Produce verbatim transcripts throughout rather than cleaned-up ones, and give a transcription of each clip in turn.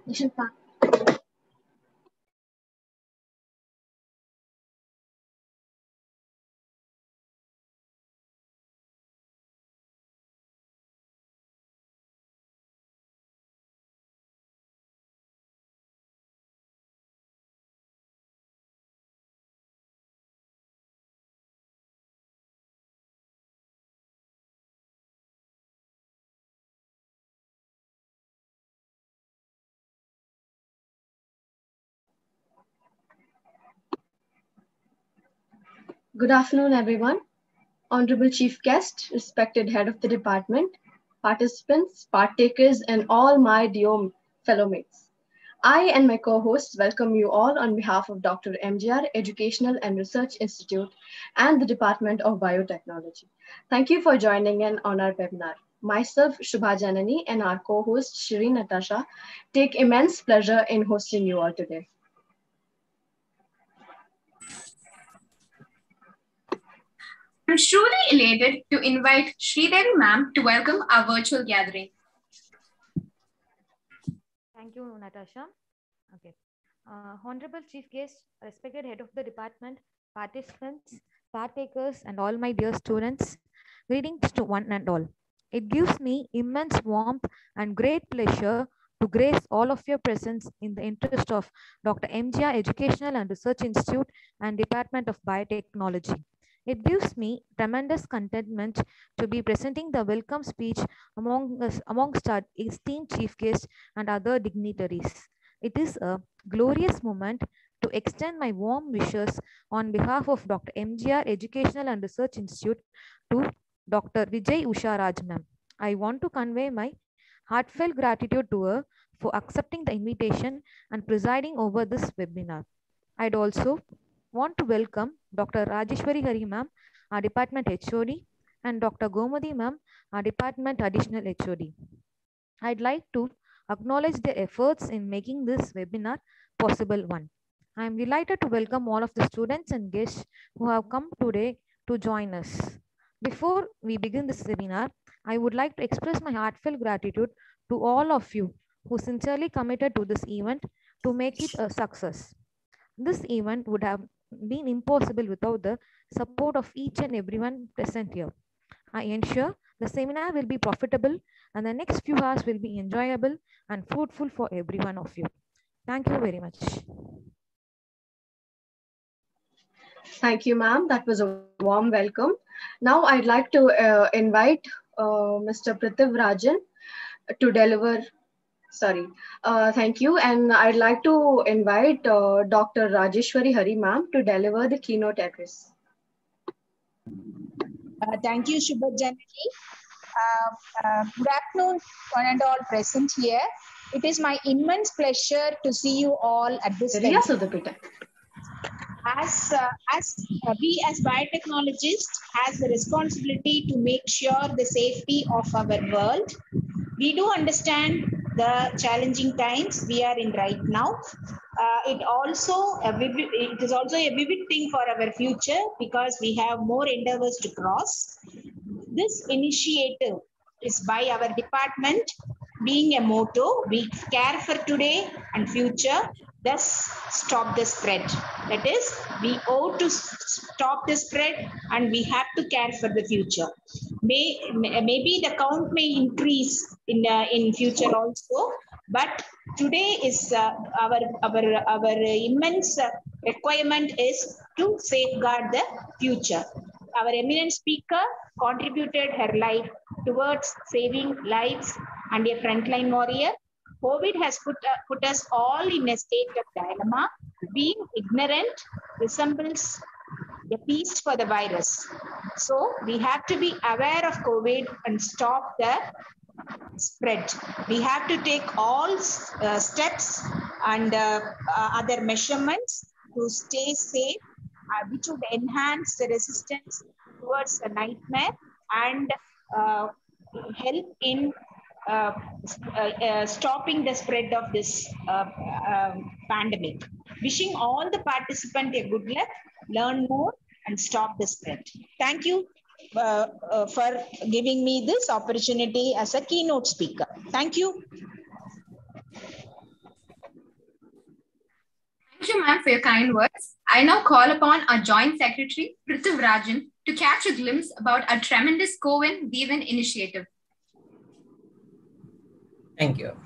Nishanta. Good afternoon, everyone. Honorable Chief Guest, respected Head of the Department, participants, partakers, and all my dear fellow mates. I and my co-hosts welcome you all on behalf of Doctor M G R Educational and Research Institute and the Department of Biotechnology. Thank you for joining in on our webinar. Myself, Shubha Janani, and our co-host, Shri Natasha, take immense pleasure in hosting you all today. I'm truly elated to invite Sridevi ma'am to welcome our virtual gathering. Thank you, Natasha. Okay. Uh, Honorable Chief Guest, respected Head of the Department, participants, partakers, and all my dear students, greetings to one and all. It gives me immense warmth and great pleasure to grace all of your presence in the interest of Doctor M G R Educational and Research Institute and Department of Biotechnology. It gives me tremendous contentment to be presenting the welcome speech among us, amongst our esteemed chief guests and other dignitaries. It is a glorious moment to extend my warm wishes on behalf of Doctor M G R Educational and Research Institute to Doctor Vijay Usha Raj ma'am. I want to convey my heartfelt gratitude to her for accepting the invitation and presiding over this webinar. I'd also want to welcome Doctor Rajeshwari Hari ma'am, our department H O D, and Doctor Gomadi ma'am, our department additional H O D. I'd like to acknowledge their efforts in making this webinar possible one. I am delighted to welcome all of the students and guests who have come today to join us. Before we begin this webinar, I would like to express my heartfelt gratitude to all of you who sincerely committed to this event to make it a success. This event would have been impossible without the support of each and everyone present here. I ensure the seminar will be profitable and the next few hours will be enjoyable and fruitful for every one of you. Thank you very much. Thank you, ma'am. That was a warm welcome. Now I'd like to uh, invite uh, Mister Prithiv Rajan to deliver. Sorry. Uh, thank you. And I'd like to invite uh, Doctor Rajeshwari Hari ma'am to deliver the keynote address. Uh, thank you, Shubha Janani. Uh, uh, good afternoon, one and all present here. It is my immense pleasure to see you all at this webinar. As, uh, as uh, we as biotechnologists has the responsibility to make sure the safety of our world. We do understand the challenging times we are in right now. Uh, it also a vivid, it is also a vivid thing for our future because we have more endeavors to cross. This initiative is by our department being a motto, we care for today and future, thus stop the spread. That is, we owe to stop the spread and we have to care for the future. May, maybe the count may increase in, uh, in future also, but today is uh, our, our, our immense requirement is to safeguard the future. Our eminent speaker contributed her life towards saving lives and a frontline warrior. COVID has put, uh, put us all in a state of dilemma. Being ignorant resembles a feast for the virus. So we have to be aware of COVID and stop the spread. We have to take all uh, steps and uh, uh, other measurements to stay safe, uh, which would enhance the resistance towards the nightmare and uh, help in uh, uh, uh, stopping the spread of this uh, uh, pandemic. Wishing all the participants a good luck, learn more and stop the spread. Thank you uh, uh, for giving me this opportunity as a keynote speaker. Thank you. Thank you, ma'am, for your kind words. I now call upon our Joint Secretary, Prithvi Rajan, to catch a glimpse about our tremendous CoWIN VWIN initiative. Thank you.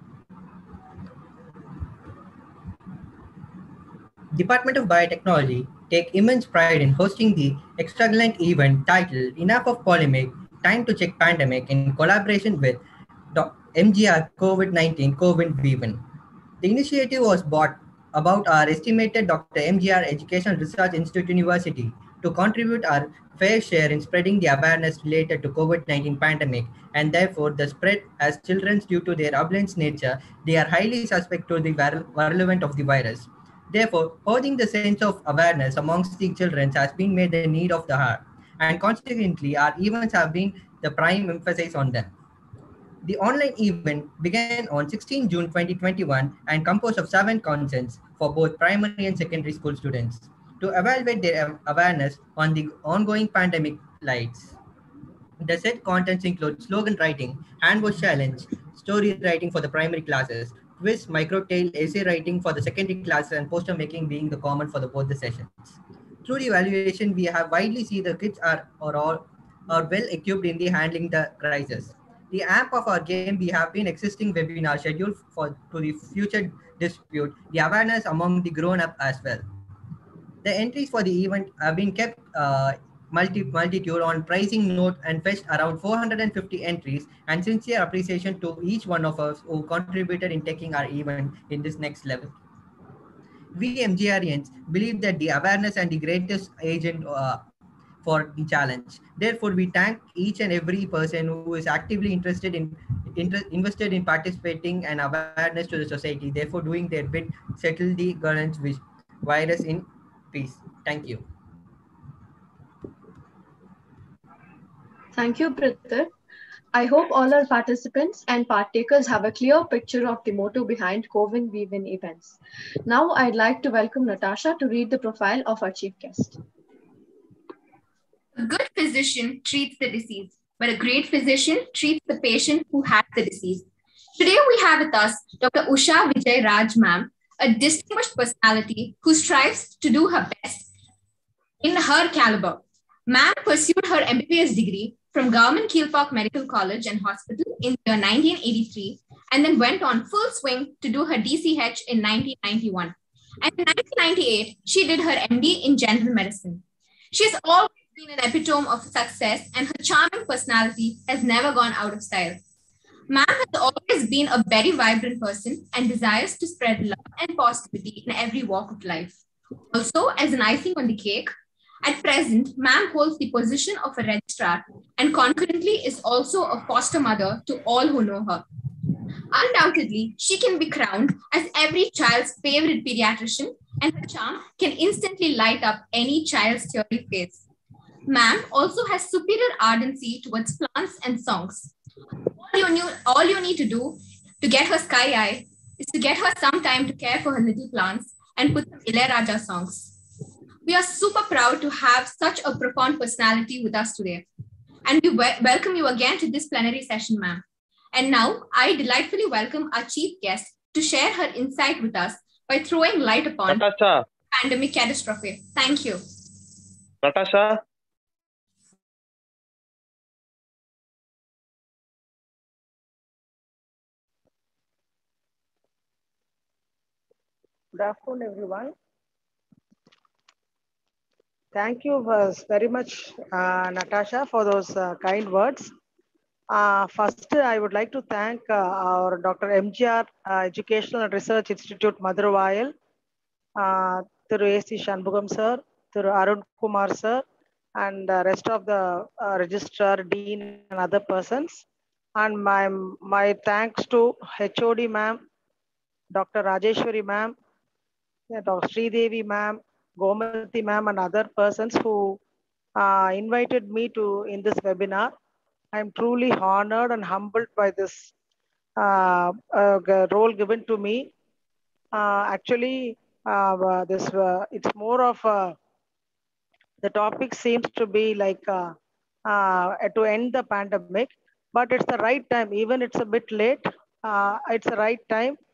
Department of Biotechnology take immense pride in hosting the extravagant event titled Enough of Polemic, Time to Check Pandemic in collaboration with M G R COVID nineteen CoWIN VWIN. The initiative was brought about our estimated Doctor M G R Educational Research Institute University to contribute our fair share in spreading the awareness related to COVID nineteen pandemic, and therefore the spread as children due to their ambulance nature, they are highly suspect to the virulence of the virus. Therefore, holding the sense of awareness amongst the children has been made the need of the heart, and consequently our events have been the prime emphasis on them. The online event began on sixteenth June twenty twenty-one and composed of seven contents for both primary and secondary school students to evaluate their awareness on the ongoing pandemic lights. The said contents include slogan writing, hand wash challenge, story writing for the primary classes, quiz, micro tale, essay writing for the secondary classes, and poster making being the common for the both the sessions. Through the evaluation, we have widely seen the kids are, are all are well equipped in the handling the crisis. The app of our game, we have been existing webinar scheduled for to the future dispute the awareness among the grown-up as well. The entries for the event have been kept uh, multi multitude on pricing note and fetched around four hundred fifty entries, and sincere appreciation to each one of us who contributed in taking our event in this next level. We MGRians believe that the awareness and the greatest agent uh, for the challenge. Therefore, we thank each and every person who is actively interested in inter, invested in participating and awareness to the society, therefore doing their bit, settle the current virus in peace. Thank you. Thank you, Prithvi. I hope all our participants and partakers have a clear picture of the motto behind CoWIN VWIN events. Now, I'd like to welcome Natasha to read the profile of our chief guest. A good physician treats the disease, but a great physician treats the patient who has the disease. Today we have with us Doctor Usha Vijay Raj ma'am, a distinguished personality who strives to do her best in her caliber. Ma'am pursued her M B B S degree from Government Keelpark Medical College and Hospital in the year nineteen eighty-three, and then went on full swing to do her D C H in nineteen ninety-one. And in nineteen ninety-eight, she did her M D in General Medicine. She has always been an epitome of success, and her charming personality has never gone out of style. Ma'am has always been a very vibrant person and desires to spread love and positivity in every walk of life. Also, as an icing on the cake, at present, ma'am holds the position of a registrar and concurrently is also a foster mother to all who know her. Undoubtedly, she can be crowned as every child's favorite pediatrician, and her charm can instantly light up any child's teary face. Ma'am also has superior ardency towards plants and songs. All you, knew, all you need to do to get her sky eye is to get her some time to care for her little plants and put some Ilayaraja songs. We are super proud to have such a profound personality with us today. And we we welcome you again to this plenary session, ma'am. And now I delightfully welcome our chief guest to share her insight with us by throwing light upon Natasha. pandemic catastrophe. Thank you. Natasha. Good afternoon, everyone. Thank you very much, uh, Natasha, for those uh, kind words. Uh, first, I would like to thank uh, our Doctor M G R uh, Educational and Research Institute, Madurai, uh, through A C Shanmugam sir, through Arun Kumar sir, and the rest of the uh, registrar, dean, and other persons. And my, my thanks to H O D ma'am, Doctor Rajeshwari ma'am, Doctor Sridevi ma'am, Gomathi ma'am, and other persons who uh, invited me to in this webinar. I'm truly honored and humbled by this uh, uh, role given to me. Uh, actually, uh, this uh, it's more of uh, the topic seems to be like uh, uh, to end the pandemic, but it's the right time. Even it's a bit late. Uh, it's the right time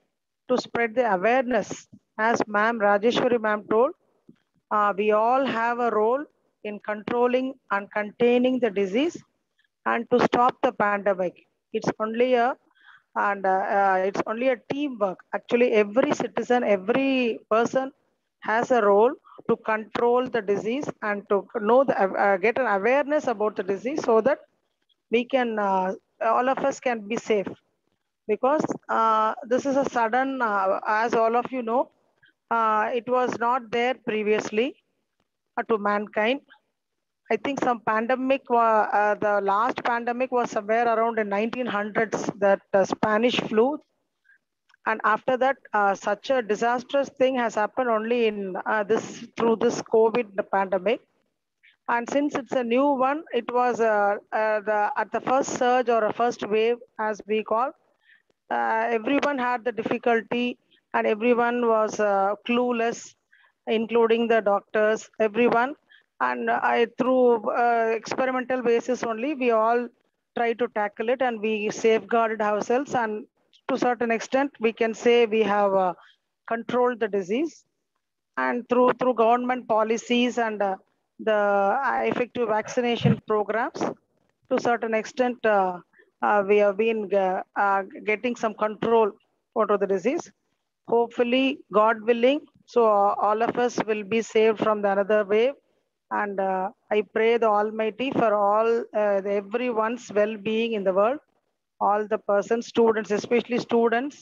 to spread the awareness. As ma'am Rajeshwari ma'am told, uh, we all have a role in controlling and containing the disease and to stop the pandemic. It's only a and uh, uh, it's only a teamwork. Actually, every citizen, every person has a role to control the disease and to know the, uh, get an awareness about the disease so that we can, uh, all of us can be safe. Because uh, this is a sudden, uh, as all of you know, uh, it was not there previously uh, to mankind. I think some pandemic, uh, the last pandemic was somewhere around in nineteen hundreds, that uh, Spanish flu. And after that, uh, such a disastrous thing has happened only in uh, this, through this COVID pandemic. And since it's a new one, it was uh, uh, the, at the first surge or a first wave, as we call, uh, everyone had the difficulty and everyone was uh, clueless, including the doctors, everyone. And I, through uh, experimental basis only, we all try to tackle it and we safeguarded ourselves. And to a certain extent, we can say we have uh, controlled the disease. And through, through government policies and uh, the effective vaccination programs, to a certain extent, uh, uh, we have been uh, uh, getting some control over the disease. Hopefully, God willing, so uh, all of us will be saved from the another wave. And uh, I pray the Almighty for all, uh, everyone's well-being in the world, all the persons, students, especially students,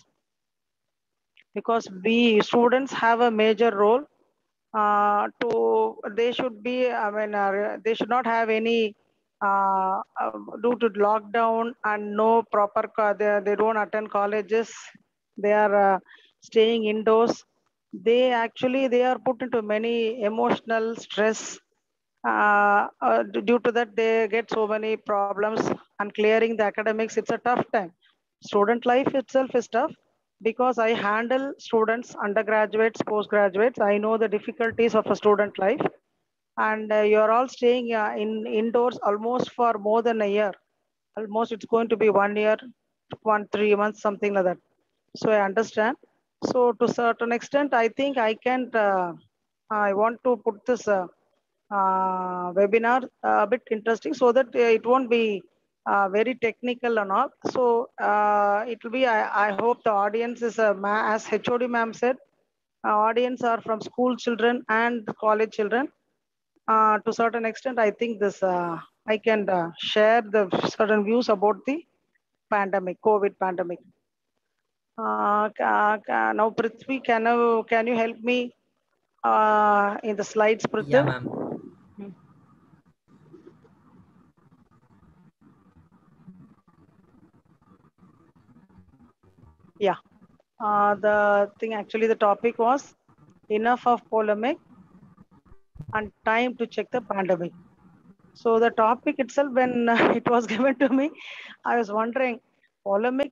because we students have a major role uh, to, they should be, I mean, uh, they should not have any, uh, uh, due to lockdown and no proper, they, they don't attend colleges, they are uh, staying indoors. They actually, they are put into many emotional stress. Uh, uh, due to that, they get so many problems, and clearing the academics, it's a tough time. Student life itself is tough because I handle students, undergraduates, postgraduates. I know the difficulties of a student life. And uh, you're all staying uh, in indoors almost for more than a year. Almost it's going to be one year, one, three months, something like that. So I understand. So to a certain extent, I think I can't, uh, I want to put this uh, uh, webinar a bit interesting so that uh, it won't be uh, very technical and all. So uh, it will be, I, I hope the audience is, uh, as H O D ma'am said, our audience are from school children and college children. Uh, to a certain extent, I think this, uh, I can uh, share the certain views about the pandemic, COVID pandemic. Uh, now, Prithvi, can you, can you help me uh, in the slides, Prithvi? Yeah, ma'am. Yeah, uh, the thing actually, the topic was enough of polemic and time to check the pandemic. So the topic itself, when uh, it was given to me, I was wondering, polemic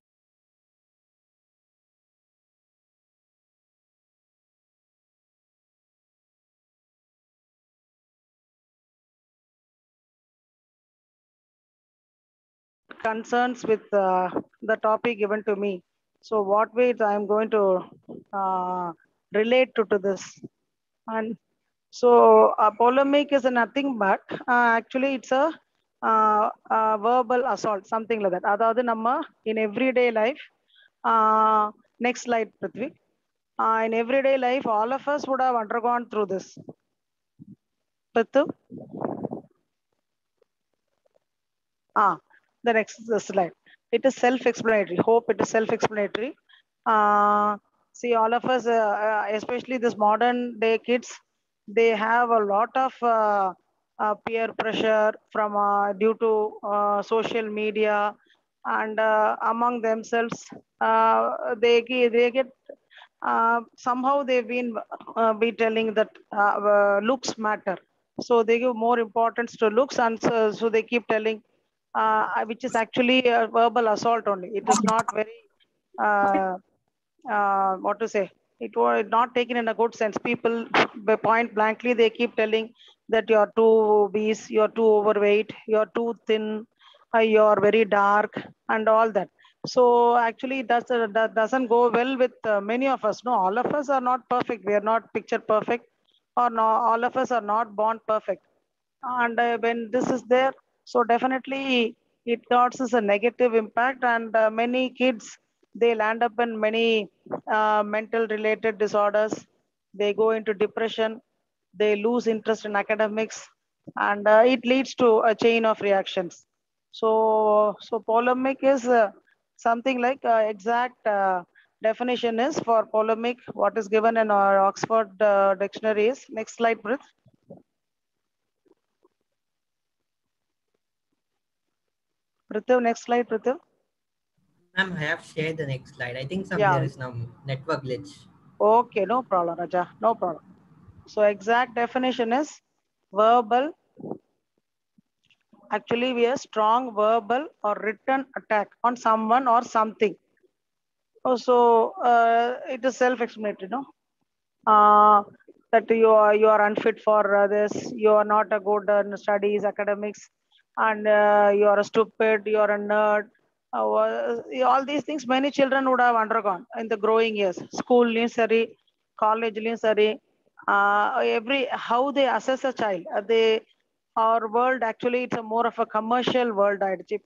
concerns with uh, the topic given to me. So what ways I'm going to uh, relate to, to this. And so a polemic is nothing but uh, actually it's a uh, uh, verbal assault, something like that. Adhaadu namma in everyday life, uh, next slide, Prithvi. Uh, in everyday life, all of us would have undergone through this. Prithvi? Ah, the next slide. It is self-explanatory. Hope it is self-explanatory. Uh, see, all of us, uh, especially this modern day kids, they have a lot of uh, uh, peer pressure from uh, due to uh, social media, and uh, among themselves, uh, they they get uh, somehow they've been uh, be telling that uh, uh, looks matter. So they give more importance to looks, and so, so they keep telling. Uh, which is actually a verbal assault only. It is not very, uh, uh, what to say, it was not taken in a good sense. People point blankly, they keep telling that you're too obese, you're too overweight, you're too thin, uh, you're very dark and all that. So actually that's, uh, that doesn't go well with uh, many of us. No, all of us are not perfect. We are not picture perfect, or no, all of us are not born perfect. And uh, when this is there, so definitely it causes a negative impact, and uh, many kids, they land up in many uh, mental related disorders. They go into depression, they lose interest in academics, and uh, it leads to a chain of reactions. So, so polemic is uh, something like uh, exact uh, definition is for polemic, what is given in our Oxford uh, dictionary is, next slide, please. Prithvi, next slide, Prithvi. Ma'am, I have shared the next slide. I think some yeah. there is some network glitch. Okay, no problem, Raja, no problem. So exact definition is verbal, actually we have strong verbal or written attack on someone or something. Oh, so uh, it is self-explanatory, no? Uh, that you are you are unfit for uh, this, you are not a good in studies, academics, and uh, you are a stupid, you are a nerd. Uh, all these things many children would have undergone in the growing years. School, sorry, college, sorry. Uh, every how they assess a child, uh, they our world actually it's a more of a commercial world.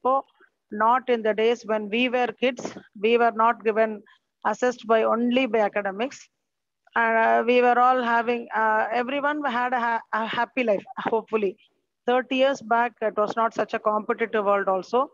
Not in the days when we were kids, we were not given assessed by only by academics. And uh, we were all having, uh, everyone had a, ha a happy life, hopefully. thirty years back, it was not such a competitive world also.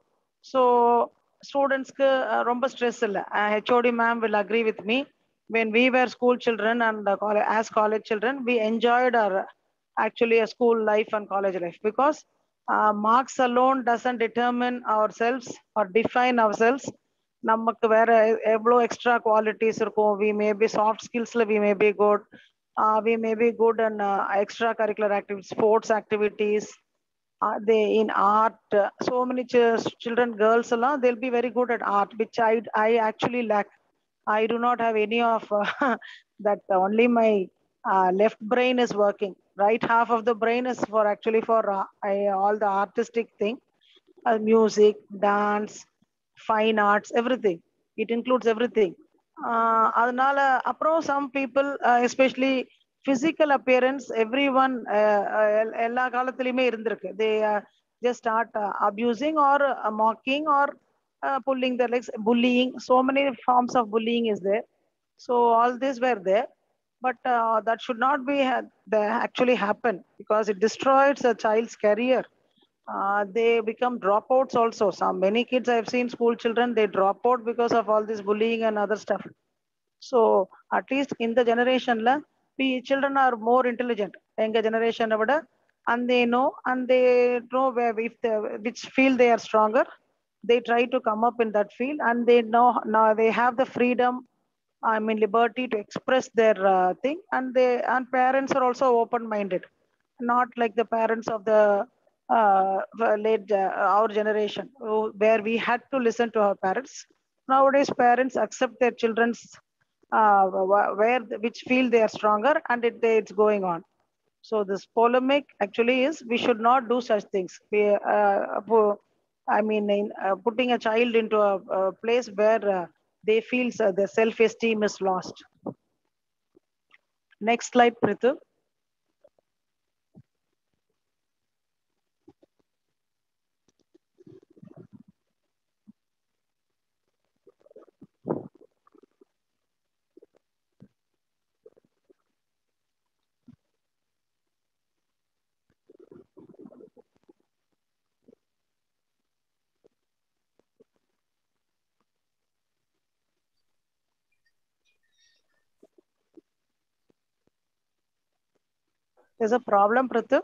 So students uh, romba stress illa. Uh, H O D ma'am will agree with me. When we were school children and uh, college, as college children, we enjoyed our actually a school life and college life, because uh, marks alone doesn't determine ourselves or define ourselves. நமக்கு வேற எவ்வளோ extra qualities இருக்கும். We may be soft skills, we may be good, uh, we may be good in uh, extracurricular activities, sports activities, uh, they in art. Uh, so many ch children, girls, uh, they'll be very good at art, which I I actually lack. I do not have any of uh, that. Only my uh, left brain is working. Right half of the brain is for actually for uh, I, all the artistic thing, uh, music, dance, fine arts, everything. It includes everything. Uh, அதனால அப்புறம் some people, uh, especially physical appearance, everyone uh, uh, எல்லா காலத்திலயுமே இருந்திருக்கு. They uh, just start uh, abusing or uh, mocking or uh, pulling their legs, bullying. So many forms of bullying is there. So all these were there. But uh, that should not be ha actually happen, because it destroys a child's career. Uh, they become dropouts also. Some many kids I've seen, school children, they drop out because of all this bullying and other stuff. So at least in the generation la, we children are more intelligent. Younger generation avada, and they know and they know where if they, which field they are stronger. They try to come up in that field, and they know now they have the freedom, I mean liberty to express their uh, thing, and they and parents are also open-minded, not like the parents of the uh, late uh, our generation, where we had to listen to our parents. Nowadays, parents accept their children's uh, where which field they are stronger, and it, it's going on. So this polemic actually is we should not do such things. We, uh, I mean, in, uh, putting a child into a, a place where uh, they feel uh, their self-esteem is lost. Next slide, Prithu. There's a problem, Prithu.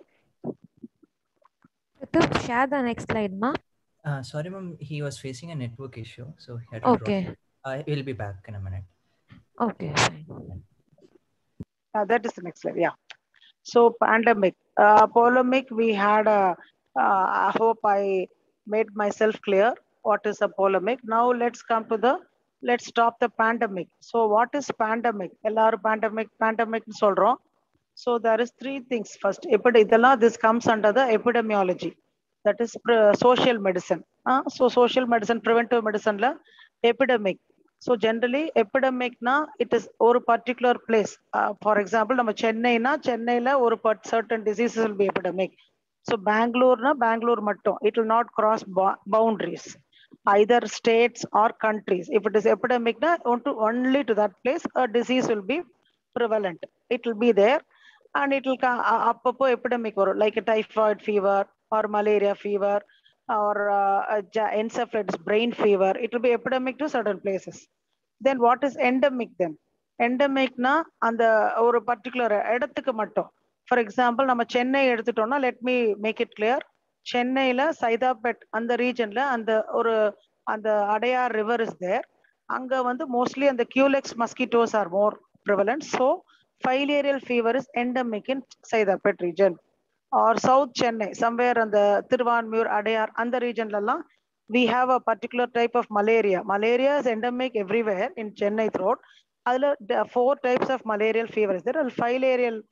Prithu, share the next slide, ma. Uh, sorry, ma'am. He was facing a network issue, so he had to okay. drop. Uh, he'll be back in a minute. Okay, fine. Uh, that is the next slide. Yeah. So pandemic, uh, polemic. We had a. Uh, I hope I made myself clear what is a polemic. Now let's come to the. Let's stop the pandemic. So what is pandemic? L R pandemic. Pandemic solron. So there is three things. First, this comes under the epidemiology. That is social medicine. Uh, so social medicine, preventive medicine, la, epidemic. So generally, epidemic na it is or a particular place. Uh, for example, nama Chennai na Chennai la or a certain diseases will be epidemic. So Bangalore na Bangalore matto. It will not cross boundaries, either states or countries. If it is epidemic na only to that place, a disease will be prevalent. It will be there, and it will come up epidemic or like a typhoid fever or malaria fever or uh, encephalitis, brain fever. It will be epidemic to certain places. Then what is endemic then? Endemic na and the or a particular edathukku mattum. For example, nama Chennai eduthitona, let me make it clear. Chennai la Saidapet and the region la and the or and the Adayar river is there. Anga vandu mostly and the Culex mosquitoes are more prevalent. So filarial fever is endemic in Saidapet region. Or South Chennai, somewhere on the Thiruvanmiyur, Adayar, and the region lala, we have a particular type of malaria. Malaria is endemic everywhere in Chennai throughout. There are four types of malarial fevers. There are filarial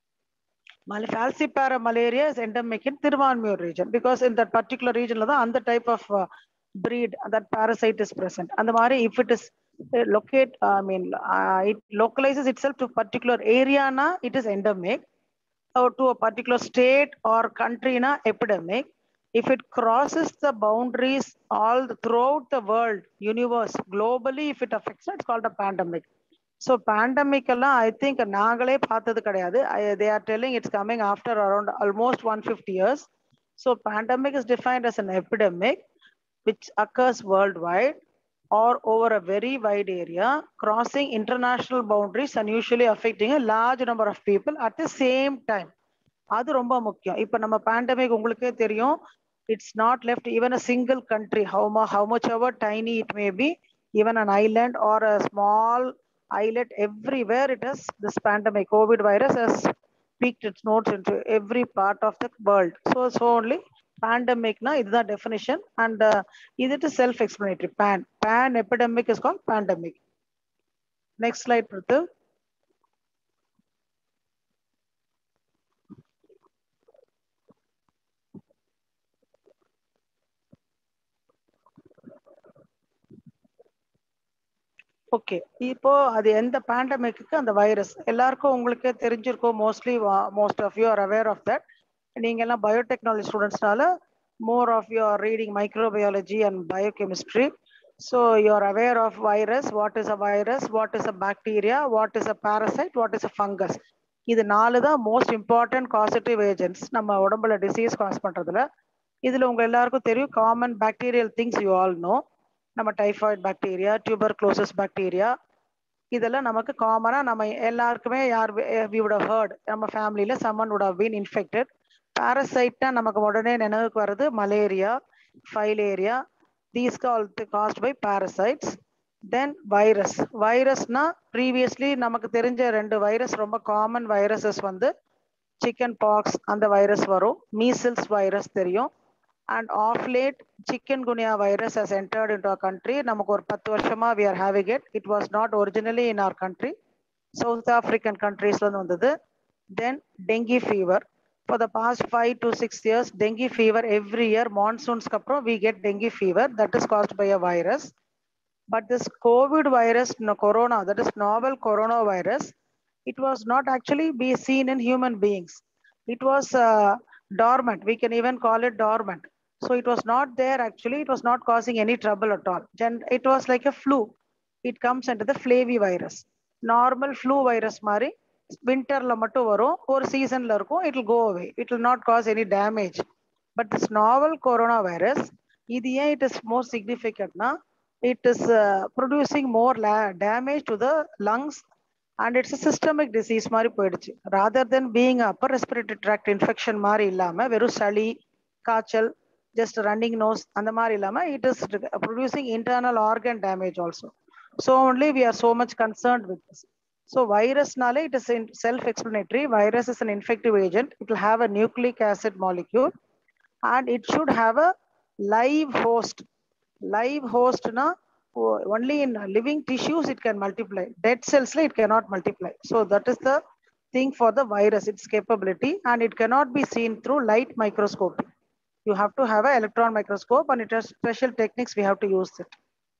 falciparum malaria is endemic in Thiruvanmiyur region because in that particular region, and the type of uh, breed that parasite is present. And the mari, if it is uh, locate, I mean, uh, it localizes itself to particular area, na, it is endemic. Or to a particular state or country in an epidemic, if it crosses the boundaries all the, throughout the world, universe, globally, if it affects, it's called a pandemic. So pandemic, I think they are telling it's coming after around almost one hundred fifty years. So pandemic is defined as an epidemic which occurs worldwide or over a very wide area, crossing international boundaries and usually affecting a large number of people at the same time. That's very important. If we pandemic, it's not left even a single country, how, how much ever tiny it may be, even an island or a small islet, everywhere it is, this pandemic, COVID virus has peaked its nodes into every part of the world. So, so only pandemic na is the definition, and uh, is it is self-explanatory? Pan pan epidemic is called pandemic. Next slide, Prithu. Okay, இப்போ அது எந்த பேண்டமிக்கு அந்த virus எல்லாருக்கும் உங்களுக்கு தெரிஞ்சிருக்கும். Mostly most of you are aware of that. நீங்க எல்லாம் biotechnology studentsனால more of you are reading microbiology and biochemistry. So you are aware of virus, what is a virus, what is a bacteria, what is a parasite, what is a fungus. இது நாலு தான் most important causative agents நம்ம உடம்புல disease cause பண்றதுல. இதுல உங்க எல்லாருக்கும் தெரியும் common bacterial things you all know. நம்ம typhoid bacteria, tuberculosis bacteria, இதெல்லாம் நமக்கு காமனா நம்ம எல்லாருக்குமே யார் we would have heard, நம்ம ஃபேமிலியில someone would have been infected. Parasite நமக்கு உடனே நினைவுக்கு வருது malaria, filaria, these are caused by parasites. Then virus, virusனா previously நமக்கு தெரிஞ்ச ரெண்டு வைரஸ் ரொம்ப காமன் viruses வந்து chicken pox அந்த வைரஸ் வரும், measles virus தெரியும். And of late, chikungunya virus has entered into our country. Namak or பத்து வருஷமா we are having it. It was not originally in our country. South African countries la vandhathu. Then dengue fever. For the past five to six years, dengue fever every year, monsoons kapro we get dengue fever that is caused by a virus. But this COVID virus, no, corona, that is novel coronavirus, it was not actually be seen in human beings. It was uh, dormant. We can even call it dormant. So it was not there actually. It was not causing any trouble at all. It was like a flu. It comes under the flavivirus. Normal flu virus mari winter la mattu varum, or season la irukum, it will go away. It will not cause any damage. But this novel coronavirus, it is more significant na. It is uh, producing more damage to the lungs, and it's a systemic disease mari poiduchu. Rather than being a upper respiratory tract infection mari illama veru sali, kaachal, just running nose and the mari illama, it is producing internal organ damage also. So only we are so much concerned with this. So virus nale, it is self-explanatory. Virus is an infective agent. It will have a nucleic acid molecule, and it should have a live host. Live host na only in living tissues it can multiply. Dead cells it cannot multiply. So that is the thing for the virus, its capability, and it cannot be seen through light microscopy. You have to have an electron microscope, and it has special techniques we have to use it.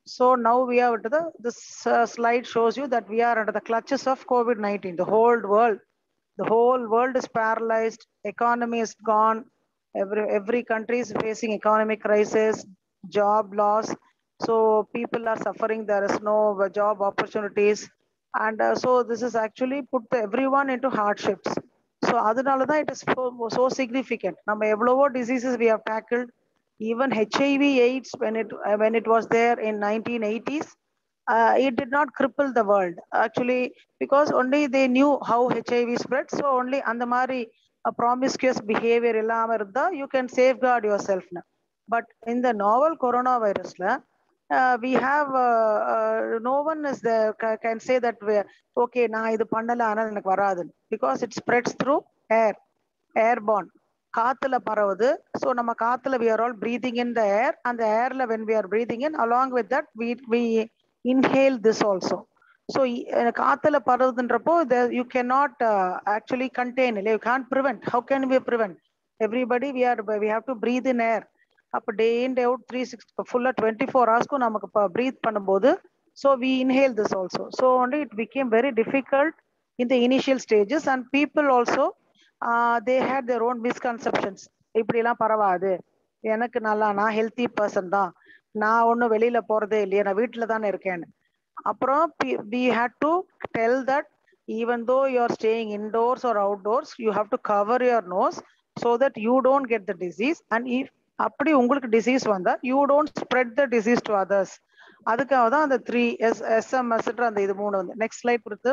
So now we are to the, this uh, slide shows you that we are under the clutches of COVID nineteen. The whole world, the whole world is paralyzed. Economy is gone. Every, every country is facing economic crisis, job loss. So people are suffering. There is no job opportunities. And uh, so this is actually put everyone into hardships. So adhanalada it is so, so significant. Now, eவ்வளவோ diseases we have tackled. Even H I V AIDS, when it uh, when it was there in nineteen eighties, uh, it did not cripple the world. Actually, because only they knew how H I V spread. So only andamari a promiscuous behavior illama irundha, you can safeguard yourself now. But in the novel coronavirus, uh, we have uh, uh, no one is there can say that we okay na idu pannala ana enak varadhu, because it spreads through air, airborne. காத்துல பரவுது. So நம்ம காத்துல we are all breathing in the air, and the airல when we are breathing in, along with that we we inhale this also. So காத்துல பரவுதுன்றப்போ you cannot uh, actually contain, you can't prevent. How can we prevent? Everybody we are we have to breathe in air. அப்ப day in day out three sixty full twenty-four hours க்கு நமக்கு breathe பண்ணும்போது, so we inhale this also. So only it became very difficult in the initial stages, and people also uh, they had their own misconceptions. இப்படிலாம் பரவாது, எனக்கு நல்லா நான் healthy person தான், நான் ஒன்றும் வெளியில போறதே இல்லையே, நான் வீட்டில தானே இருக்கேன்னு. அப்புறம் we had to tell that even though you are staying indoors or outdoors, you have to cover your nose so that you don't get the disease, and if அப்படி உங்களுக்கு disease வந்தா you don't spread the disease to others. அதுக்காக தான் அந்த three S S M S அந்த இது மூணு வந்து. Next slide கொடுத்து.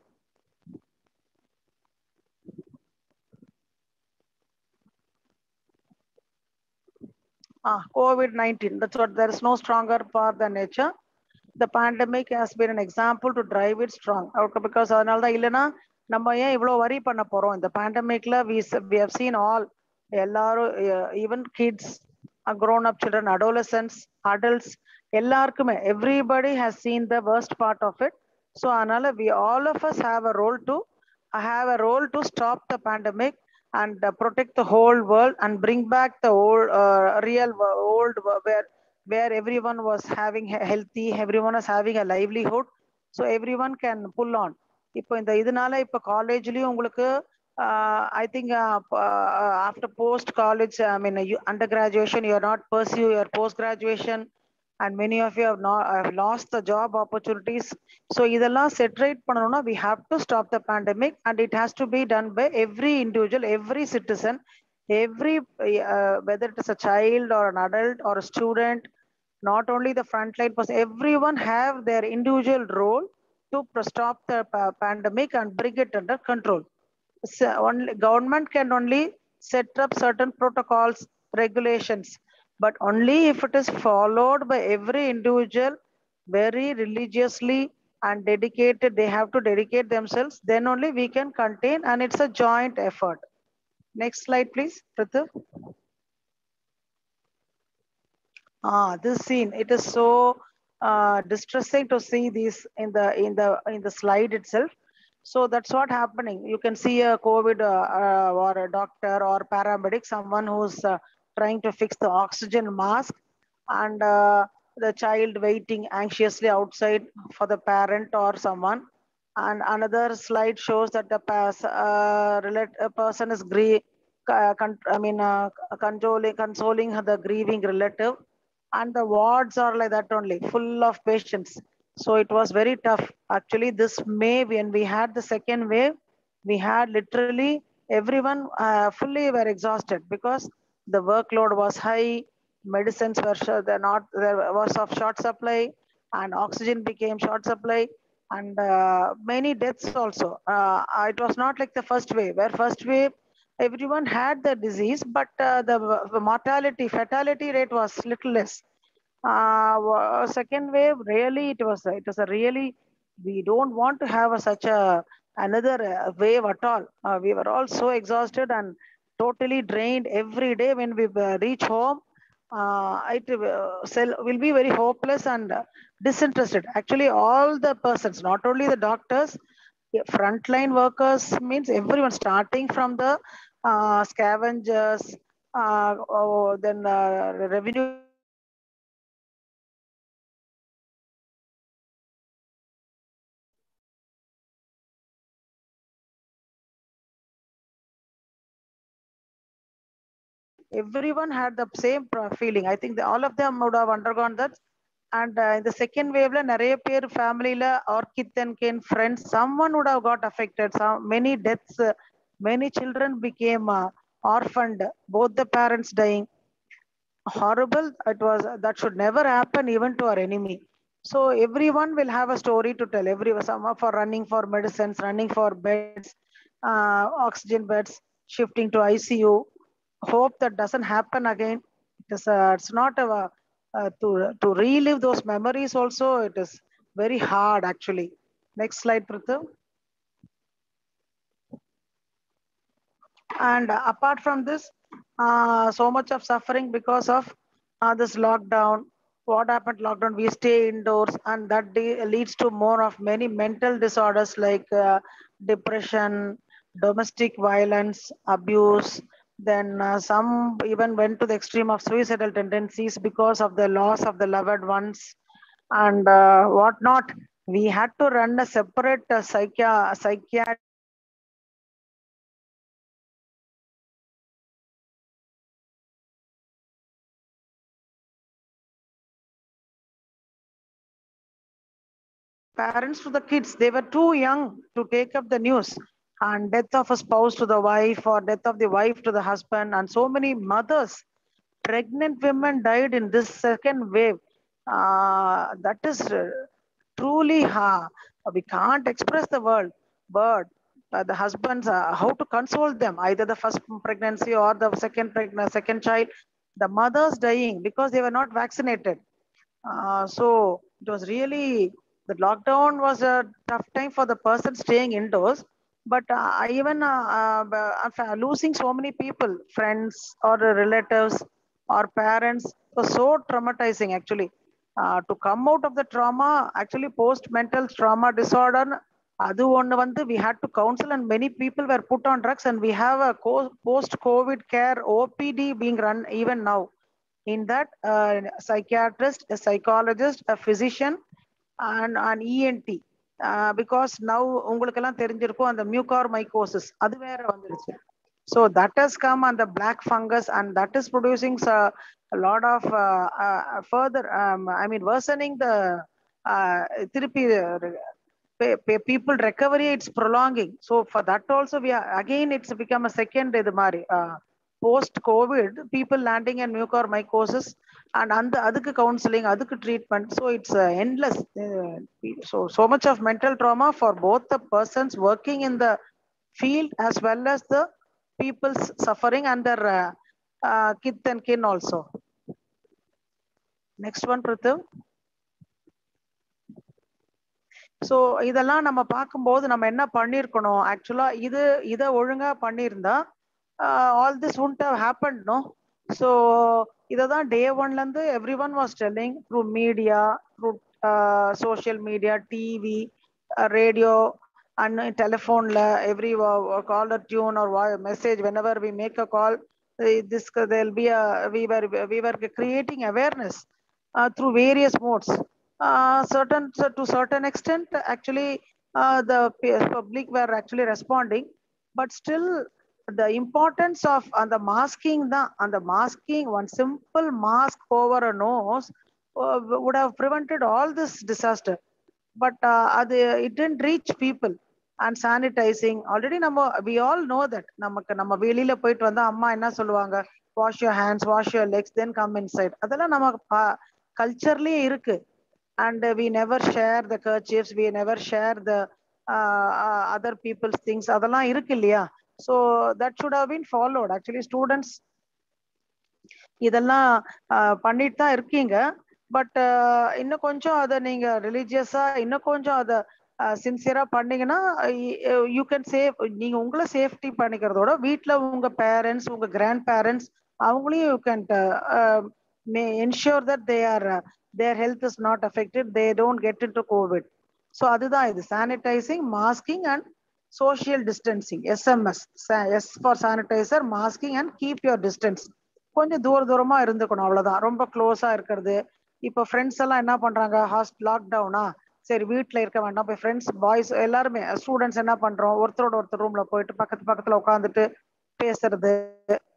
Ah, COVID nineteen, that's what, there is no stronger power than nature. The pandemic has been an example to drive it strong. Because அதனால தான் இல்லைன்னா நம்ம ஏன் இவ்வளோ வரி பண்ண போறோம்? இந்த pandemicல we we have seen all, எல்லாரும் even kids, grown up children, adolescents, adults, எல்லாருக்குமே, everybody has seen the worst part of it. So அதனால we all of us have a role to have a role to stop the pandemic and uh, protect the whole world and bring back the old uh, real old where where everyone was having healthy, everyone was having a livelihood, so everyone can pull on. இப்போ இந்த இதனால இப்போ காலேஜ்லயும் உங்களுக்கு uh, I think uh, uh, after post college, I mean you, under graduation you are not pursue your post graduation, and many of you have not have lost the job opportunities. So இதெல்லாம் separate பண்ணனும்னா we have to stop the pandemic, and it has to be done by every individual, every citizen, every uh, whether it is a child or an adult or a student, not only the frontline person, everyone have their individual role to stop the pandemic and bring it under control. So only government can only set up certain protocols, regulations, but only if it is followed by every individual very religiously and dedicated, they have to dedicate themselves, then only we can contain, and it's a joint effort. Next slide, please, Prithu. Ah, this scene, it is so uh, distressing to see this in the in the in the slide itself. So that's what happening. You can see a COVID uh, uh, or a doctor or paramedic, someone who's uh, trying to fix the oxygen mask, and uh, the child waiting anxiously outside for the parent or someone. And another slide shows that the past, uh, relate, a person is grief, uh, I mean, uh, consoling, consoling the grieving relative. And the wards are like that only, full of patients. So it was very tough. Actually, this May, when we had the second wave, we had literally everyone uh, fully were exhausted because the workload was high, medicines were they're not, there was of short supply, and oxygen became short supply, and uh, many deaths also. Uh, it was not like the first wave, where first wave, everyone had the disease, but uh, the, the mortality, fatality rate was little less. Uh, second wave, really, it was it was a really, we don't want to have a, such a another uh, wave at all. Uh, we were all so exhausted and totally drained every day when we uh, reach home. Uh, it uh, cell will be very hopeless and uh, disinterested. Actually, all the persons, not only the doctors, frontline workers, means everyone, starting from the uh, scavengers, uh, oh, then uh, revenue everyone had the same feeling. I think all of them would have undergone that. And uh, in the second wave, nariya per family la or kith and kin, friends, someone would have got affected. Some many deaths, uh, many children became uh, orphaned, both the parents dying. Horrible. It was, that should never happen even to our enemy. So everyone will have a story to tell. Everyone, some for running for medicines, running for beds, uh, oxygen beds, shifting to I C U. Hope that doesn't happen again. It is, uh, it's not a, uh, to, to relive those memories also, it is very hard actually. Next slide, Pritham. And uh, apart from this, uh, so much of suffering because of uh, this lockdown. What happened lockdown? We stay indoors, and that leads to more of many mental disorders like uh, depression, domestic violence, abuse. Then uh, some even went to the extreme of suicidal tendencies because of the loss of the loved ones and uh, whatnot. We had to run a separate uh, psychia psychiatric parents to the kids. They were too young to take up the news, and death of a spouse to the wife or death of the wife to the husband, and so many mothers, pregnant women died in this second wave. Uh, that is uh, truly, uh, we can't express the word, word. Uh, the husbands, uh, how to console them, either the first pregnancy or the second pregnant, second child, the mothers dying because they were not vaccinated. Uh, so it was really, the lockdown was a tough time for the person staying indoors. But uh, even uh, uh, losing so many people, friends or relatives or parents, was so traumatizing actually. Uh, to come out of the trauma, actually post-mental trauma disorder, adu one vandu we had to counsel, and many people were put on drugs, and we have a post-COVID care O P D being run even now. In that, uh, psychiatrist, a psychologist, a physician, and an E N T. Uh, because now உங்களுக்கெல்லாம் தெரிஞ்சிருக்கும் அந்த mucormycosis அது வேற வந்துருச்சு. So that has come on the black fungus, and that is producing uh, a lot of uh, uh, further, um, I mean, worsening the uh, therapy. Uh, people recovery, it's prolonging. So for that also, we are again, it's become a second இது மாதிரி post COVID, people landing in mucormycosis, and அந்த அதுக்கு counseling, அதுக்கு treatment. So it's uh, endless. Uh, so so much of mental trauma for both the persons working in the field as well as the people suffering and their uh, uh, kith and kin also. Next one, Pritham. So இதெல்லாம் நம்ம பார்க்கும்போது நம்ம என்ன பண்ணியிருக்கணும், ஆக்சுவலா இது இதை ஒழுங்கா பண்ணியிருந்தா all this wouldn't have happened, no? So இதை தான் டே ஒன்ல இருந்து everyone was telling through media, through social media, TV, radio, and telephone, every caller tune or message, whenever we make a call, this there'll be a we were we were creating awareness uh, through various modes. Uh, certain to certain extent, actually, uh, the public were actually responding, but still, the importance of on the masking, the on the masking, one simple mask over a nose uh, would have prevented all this disaster. But uh, it didn't reach people. And sanitizing, already நம்ம we all know that நமக்கு நம்ம வெளியில போயிட்டு வந்தா அம்மா என்ன சொல்லுவாங்க, wash your hands, wash your legs, then come inside. அதெல்லாம் நம்ம கல்ச்சர்லயே இருக்கு. And we never share the kerchiefs, we never share the uh, uh, other people's things. அதெல்லாம் இருக்கு இல்லையா? So that should have been followed. Actually, students இதெல்லாம் பண்ணிட்டு தான் இருக்கீங்க. பட் இன்னும் கொஞ்சம் அதை நீங்க ரிலீஜியஸா இன்னும் கொஞ்சம் அதை சின்சியரா பண்ணீங்கன்னா யூ கேன் சேவ். நீங்க உங்களை சேஃப்டி பண்ணிக்கிறதோட வீட்டில் உங்க பேரண்ட்ஸ், உங்க கிராண்ட் பேரண்ட்ஸ், அவங்களையும் you can ensure that they are uh, their health is not affected, they don't get into COVID. So அதுதான் இது sanitizing, masking and social distancing. S M S, S for sanitizer, masking and keep your distance. கொஞ்சம் தூர தூரமா இருந்துக்கணும், அவ்வளவுதான். ரொம்ப க்ளோஸா இருக்கிறது. இப்போ ஃப்ரெண்ட்ஸ் எல்லாம் என்ன பண்றாங்க, ஹாஸ்ட் லாக்டவுனா, சரி வீட்டுல இருக்க வேண்டாம், போய் ஃப்ரெண்ட்ஸ் பாய்ஸ் எல்லாருமே ஸ்டூடெண்ட்ஸ் என்ன பண்றோம், ஒருத்தரோட ஒருத்தர் ரூம்ல போயிட்டு பக்கத்து பக்கத்துல உட்காந்துட்டு பேசுறது,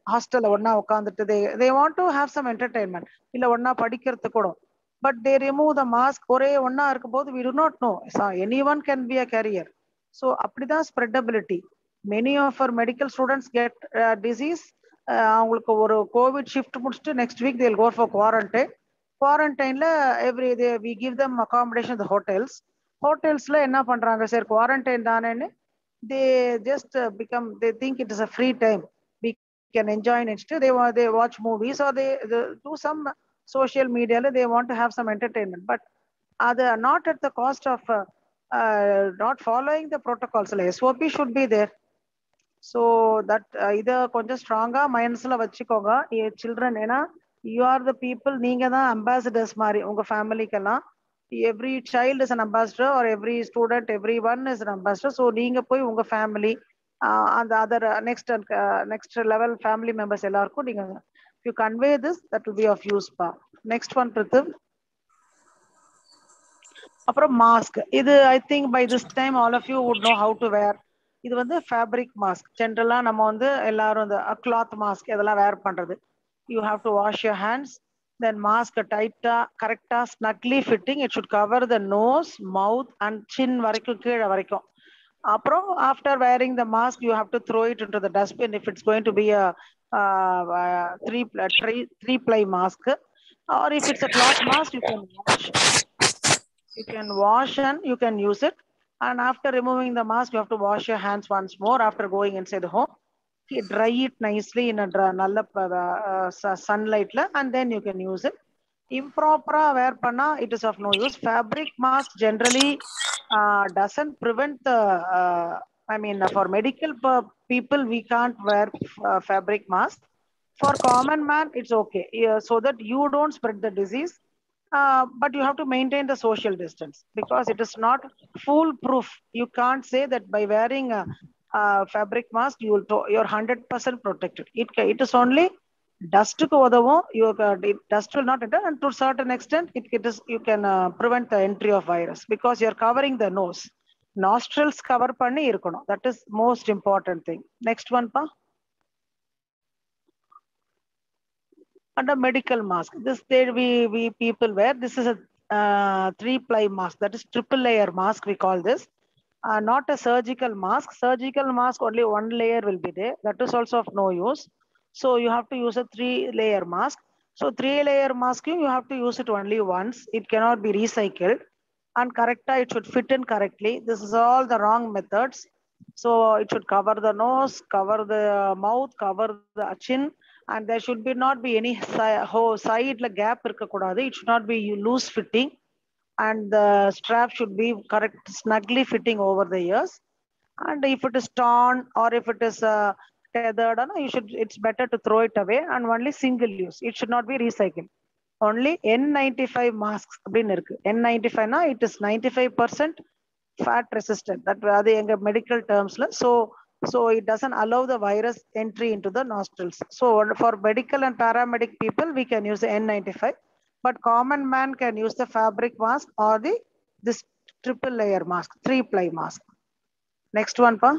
hostel ஒண்ணா உட்கார்ந்துட்டு they they want to have some entertainment இல்ல ஒண்ணா படிக்கிறது கூட but they remove the mask ஒரே ஒண்ணா இருக்கும்போது we do not know so anyone can be a carrier so அப்படிதான் spreadability many of our medical students get uh, disease அவங்களுக்கு ஒரு கோவிட் ஷிஃப்ட் முடிச்சுட்டு next week they'll go for quarantine quarantineல every day we give them accommodation at the hotels hotelsல என்ன பண்றாங்க sir quarantine தானேன்னு they just uh, become they think it is a free time we can enjoy it they they watch movies or they, they do some social media they want to have some entertainment but are not at the cost of uh, uh, not following the protocols S O P should be there so that இத கொஞ்சம் ஸ்ட்ராங்கா மைண்ட்ஸ்ல வச்சுக்கோங்க children ஏனா you are the people நீங்க தான் ambassadors மாதிரி உங்க ஃபேமிலிக்கெல்லாம் every child is an ambassador or every student everyone is an ambassador so நீங்க போய் உங்க family and other next uh, next level family members எல்லாருக்கும் நீங்க if you convey this that will be of use pa next one Pritham அப்புறம் mask இது I think by this time all of you would know how to wear இது வந்து fabric mask ஜெனரலா நம்ம வந்து எல்லாரும் இந்த cloth mask இதெல்லாம் wear பண்றது you have to wash your hands then mask tight correct snugly fitting it should cover the nose mouth and chin வரைக்கும் கீழ வரைக்கும் அப்புறம் after wearing the mask you have to throw it into the dustbin if it's going to be a uh, uh, three three three ply mask or if it's a cloth mask you can wash you can wash and you can use it and after removing the mask you have to wash your hands once more after going inside the home dry it nicely in a nalla uh, sunlight la and then you can use it improper wear panna it is of no use fabric mask generally uh, doesn't prevent the uh, I mean for medical people we can't wear uh, fabric mask for common man it's okay yeah, so that you don't spread the disease uh, but you have to maintain the social distance because it is not foolproof you can't say that by wearing a Uh, fabric mask you will you're one hundred percent protected it it is only dust ku odavum your dust will not enter and to a certain extent it, it is you can uh, prevent the entry of virus because you're covering the nose nostrils cover panni irukanum that is most important thing next one pa and a medical mask this there we we people wear this is a uh, three ply mask that is triple layer mask we call this Uh, not a surgical mask. Surgical mask only one layer will be there. That is also of no use. So you have to use a three layer mask. So three layer mask, you have to use it only once. It cannot be recycled. And correct, it should fit in correctly. This is all the wrong methods. So it should cover the nose, cover the mouth, cover the chin. And there should be not be any side gap. It should not be loose fitting. And the strap should be correct, snugly fitting over the ears. And if it is torn or if it is uh, tethered, you should. It's better to throw it away and only single use. It should not be recycled. Only N ninety-five masks. N ninety-five na it is ninety-five percent fat resistant. That are the medical terms. So so it doesn't allow the virus entry into the nostrils. So for medical and paramedic people, we can use the N ninety-five. But common man can use the fabric mask or the this triple layer mask, three ply mask. Next one, pa.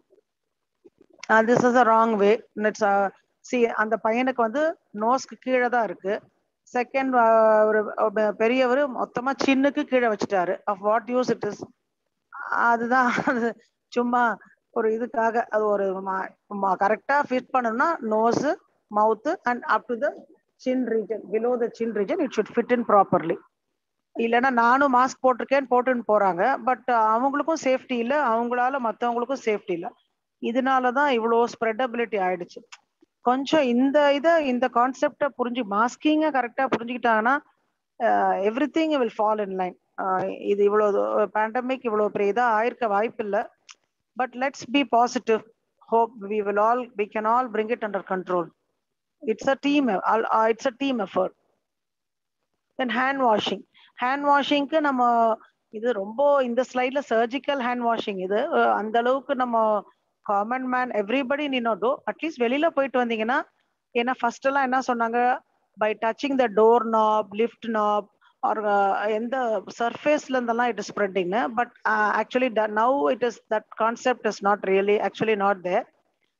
Uh, this is a wrong way. Let's uh, see. And the பையனுக்கு வந்து நோஸ்க்கு கீழே தான் இருக்கு. Second, பெரியவர் மொத்தமா சின்னுக்கு கீழே வச்சுட்டாரு. Of what use it is? அதுதான் சும்மா ஒரு இதுக்காக அது ஒரு கரெக்டா ஃபிட் பண்ணணும்னா nose mouth and up to the chin region, below the chin region, it should fit in properly. இல்லைன்னா நானும் மாஸ்க் போட்டிருக்கேன்னு போட்டுன்னு போறாங்க பட் அவங்களுக்கும் சேஃப்டி இல்லை அவங்களால மற்றவங்களுக்கும் சேஃப்டி இல்லை இதனாலதான் இவ்வளோ ஸ்ப்ரெடபிலிட்டி ஆயிடுச்சு கொஞ்சம் இந்த இதை இந்த கான்செப்டை புரிஞ்சு மாஸ்கிங்கை கரெக்டா புரிஞ்சுக்கிட்டாங்கன்னா everything will fall in line இது இவ்வளோ பேண்டமிக் இவ்வளோ பெரிய இதாக ஆயிருக்க வாய்ப்பு இல்லை but let's be positive hope we will all we can all bring it under control It's a team. Uh, it's a team effort. Then hand washing. Hand washing ku nama idu rombo in the slide la surgical hand washing idu and alavukku nama common man everybody need not do at least velila poitu vandinga ena first la enna sonnanga by touching the door knob lift knob or in the surface la indala it is spreading but uh, actually now it is that concept is not really actually not there.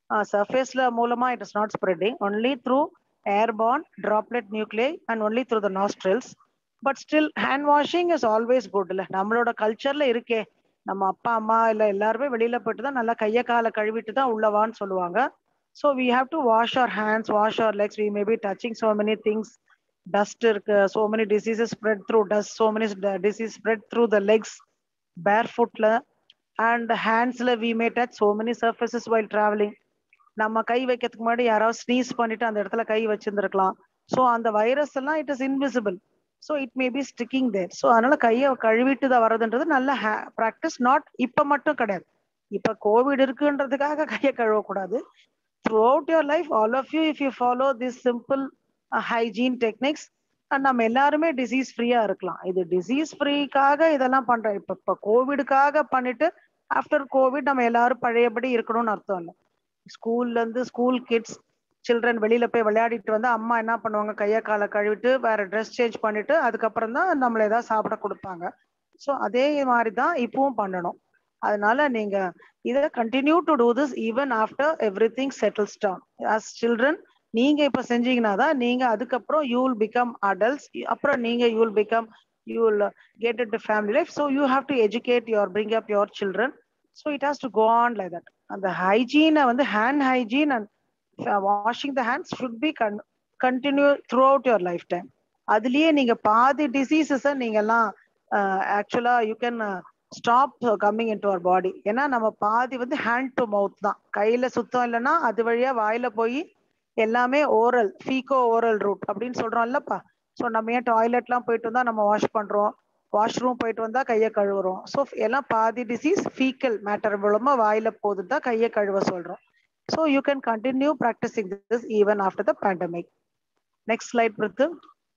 uh, surface மூலமா it is not spreading, only through airborne droplet nuclei and only through the nostrils. But still hand washing is always good. இல்ல நம்மளோட கல்ச்சர்ல இருக்கே, நம்ம அப்பா அம்மா இல்ல எல்லாருமே வெளியில போயிட்டு தான் நல்லா கையை காலை கழுவிட்டு தான் உள்ளவான்னு சொல்லுவாங்க. So we have to wash our hands, wash our legs. We may be touching so many things. Dust, so many diseases spread through dust, so many diseases spread through the legs, barefoot la, and hands la we may touch so many surfaces while traveling. நம்ம கை வைக்கிறதுக்கு முன்னாடி யாராவது sneeze பண்ணிட்டு அந்த இடத்துல கை வச்சிருந்திருக்கலாம். So அந்த வைரஸ் எல்லாம் it is invisible. So it may be sticking there. So அதனால கையை கழுவிட்டு தான் வர்றதுன்றது நல்ல ப்ராக்டிஸ். நாட் இப்போ மட்டும் கிடையாது, இப்போ கோவிட் இருக்குன்றதுக்காக கையை கழுவக்கூடாது. Throughout your life, all of you, if you follow this simple uh, hygiene techniques, நம்ம எல்லாருமே டிசீஸ் ஃப்ரீயா இருக்கலாம். இது டிசீஸ் ஃப்ரீக்காக இதெல்லாம் பண்றோம். இப்ப இப்ப கோவிடுக்காக பண்ணிட்டு ஆஃப்டர் கோவிட் நம்ம எல்லாரும் பழையபடி இருக்கணும்னு அர்த்தம் இல்லை. ஸ்கூல்ல இருந்து ஸ்கூல் கிட்ஸ் சில்ட்ரன் வெளியில போய் விளையாடிட்டு வந்து அம்மா என்ன பண்ணுவாங்க, கையை காலை கழுவிட்டு வேற ட்ரெஸ் சேஞ்ச் பண்ணிட்டு அதுக்கப்புறம் தான் நம்மள ஏதாவது சாப்பிட கொடுப்பாங்க. ஸோ அதே மாதிரி தான் இப்பவும் பண்ணணும். அதனால நீங்க இதை continue to do this even after everything settles down. As children நீங்க இப்ப செஞ்சீங்கன்னா தான் நீங்க அதுக்கப்புறம் யூ வில் பிகம் அடல்ட்ஸ். அப்புறம் நீங்க you will become you will get it to family life. So you have to educate your bring up your children. So it has to go on like that. அந்த ஹைஜீனை வந்து hand hygiene and washing the hands should be con continue throughout your lifetime. அதுலயே நீங்க பாதி டிசீசஸை நீங்க எல்லாம் ஆக்சுவலா you can stop coming into our body. ஏன்னா நம்ம பாதி வந்து ஹேண்ட் டு மவுத் தான். கையில சுத்தம் இல்லைன்னா அது வழியா வாயில போய் எல்லாமே ஓரல், ஃபீகோ ஓரல் ரூட் அப்படின்னு சொல்றோம் இல்லப்பா. ஸோ நம்ம ஏன் டாய்லெட்லாம் போயிட்டு வந்தா நம்ம வாஷ் பண்றோம், வாஷ்ரூம் போயிட்டு வந்தா கையை கழுவுறோம். ஸோ எல்லாம் பாதி டிசீஸ் ஃபீக்கல் மேட்டர் மூலமா வாயில போகுது தான் கையை கழுவ சொல்றோம். So you can continue practicing this even after the pandemic. Next slide Prithu.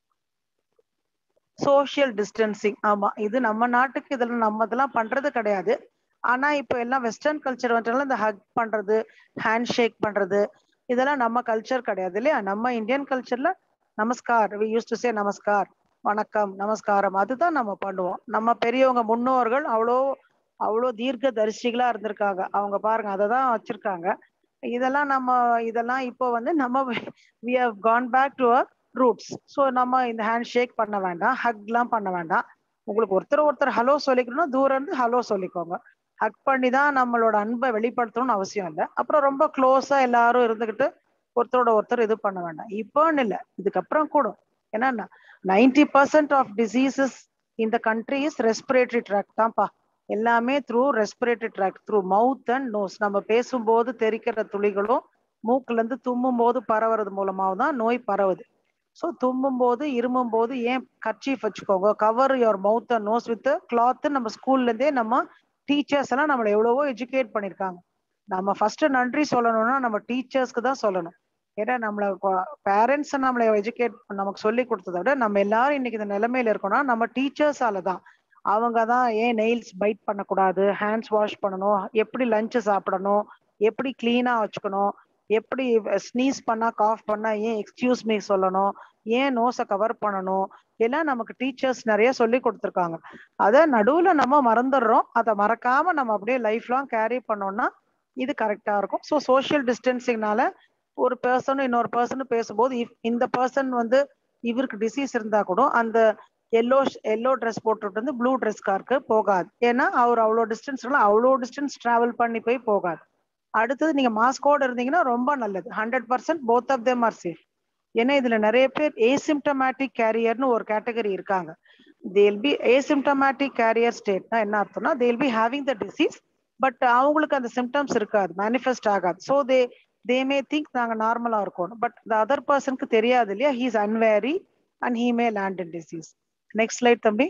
Social distancing. ஆமா, இது நம்ம நாட்டுக்கு இதெல்லாம் நம்ம இதெல்லாம் பண்றது கிடையாது. ஆனா இப்போ எல்லாம் வெஸ்டர்ன் கல்ச்சர் வந்துட்டாலும் இந்த ஹக் பண்றது, ஹேண்ட் ஷேக் பண்றது, இதெல்லாம் நம்ம கல்ச்சர் கிடையாது இல்லையா. நம்ம இந்தியன் கல்ச்சர்ல namaskar, we use to say namaskar, வணக்கம், நமஸ்காரம், அதுதான் நம்ம பண்ணுவோம். நம்ம பெரியவங்க முன்னோர்கள் அவ்வளோ அவ்வளோ தீர்க்க தரிசிகளா இருந்திருக்காங்க. அவங்க பாருங்க அதை தான் வச்சிருக்காங்க. இதெல்லாம் நம்ம இதெல்லாம் இப்போ வந்து நம்ம we have gone back to our roots. So நம்ம இந்த ஹேண்ட் ஷேக் பண்ண வேண்டாம், ஹக்லாம் பண்ண வேண்டாம். உங்களுக்கு ஒருத்தர் ஒருத்தர் ஹலோ சொல்லிக்கணும்னா தூரம் இருந்து ஹலோ சொல்லிக்கோங்க. ஹக் பண்ணி தான் நம்மளோட அன்பை வெளிப்படுத்தணும்னு அவசியம் இல்லை. அப்புறம் ரொம்ப க்ளோஸா எல்லாரும் இருந்துகிட்டு ஒருத்தரோட ஒருத்தர் இது பண்ண வேண்டாம். இப்போன்னு இல்லை, இதுக்கப்புறம் கூட. ஏன்னா நைன்டி பர்சன்ட் ஆஃப் டிசீசஸ் இந்த கண்ட்ரி இஸ் ரெஸ்பிரேட்டரி ட்ராக் தான்ப்பா. எல்லாமே through respiratory track, through mouth and nose. நம்ம பேசும்போது தெரிக்கிற துளிகளும் மூக்குல இருந்து தும்மும் போது பரவுறது மூலமாக தான் நோய் பரவுது. ஸோ தும்மும் போது இருமும் போது ஏன் கர்ச்சீஃப் வச்சுக்கோங்க, cover your mouth and nose with cloth. நம்ம ஸ்கூல்ல இருந்தே நம்ம டீச்சர்ஸ் எல்லாம் நம்மளை எவ்வளவோ எஜுகேட் பண்ணியிருக்காங்க. நம்ம ஃபர்ஸ்ட் நன்றி சொல்லணும்னா நம்ம டீச்சர்ஸ்க்கு தான் சொல்லணும். ஏன்னா நம்மளை பேரண்ட்ஸ் நம்மளை எஜுகேட் நமக்கு சொல்லி கொடுத்ததை விட நம்ம எல்லாரும் இன்னைக்கு இந்த நிலைமையில இருக்கோம்னா நம்ம டீச்சர்ஸால தான். அவங்க தான் ஏன் நெயில்ஸ் பைட் பண்ணக்கூடாது, ஹேண்ட்ஸ் வாஷ் பண்ணணும், எப்படி லஞ்சு சாப்பிடணும், எப்படி கிளீனா வச்சுக்கணும், எப்படி ஸ்னீஸ் பண்ணா காஃப் பண்ணா ஏன் எக்ஸ்கியூஸ் மீ சொல்லணும், ஏன் நோஸை கவர் பண்ணணும், எல்லாம் நமக்கு டீச்சர்ஸ் நிறைய சொல்லி கொடுத்துருக்காங்க. அதை நடுவில் நம்ம மறந்துடுறோம். அதை மறக்காம நம்ம அப்படியே லைஃப் லாங் கேரி பண்ணோம்னா இது கரெக்டா இருக்கும். ஸோ சோஷியல் டிஸ்டன்சிங்னால ஒரு பர்சனும் இன்னொரு பர்சனும் பேசும்போது இஃப் இந்த பர்சன் வந்து இவருக்கு டிசீஸ் இருந்தா கூட அந்த எல்லோ எல்லோ ட்ரெஸ் போட்டுட்டு வந்து ப்ளூ ட்ரெஸ் காருக்கு போகாது. ஏன்னா அவர் அவ்வளோ டிஸ்டன்ஸ் அவ்வளோ டிஸ்டன்ஸ் டிராவல் பண்ணி போய் போகாது. அடுத்தது நீங்க மாஸ்கோட இருந்தீங்கன்னா ரொம்ப நல்லது. Hundred percent both of them are safe. ஏன்னா இதுல நிறைய பேர் ஏசிம்டமேட்டிக் கேரியர்னு ஒரு கேட்டகரி இருக்காங்க. தேல் பி ஏசிம்டமேட்டிக் கேரியர் ஸ்டேட்னா என்ன அர்த்தம்னா they'll be having the disease, but அவங்களுக்கு அந்த சிம்டம்ஸ் இருக்காது, மேனிஃபெஸ்ட் ஆகாது. So they they may think நாங்க நார்மலா இருக்கோம். பட் த அதர் பர்சனுக்கு தெரியாது இல்லையா, he is unwary and he may land in disease. Next slide தம்பி.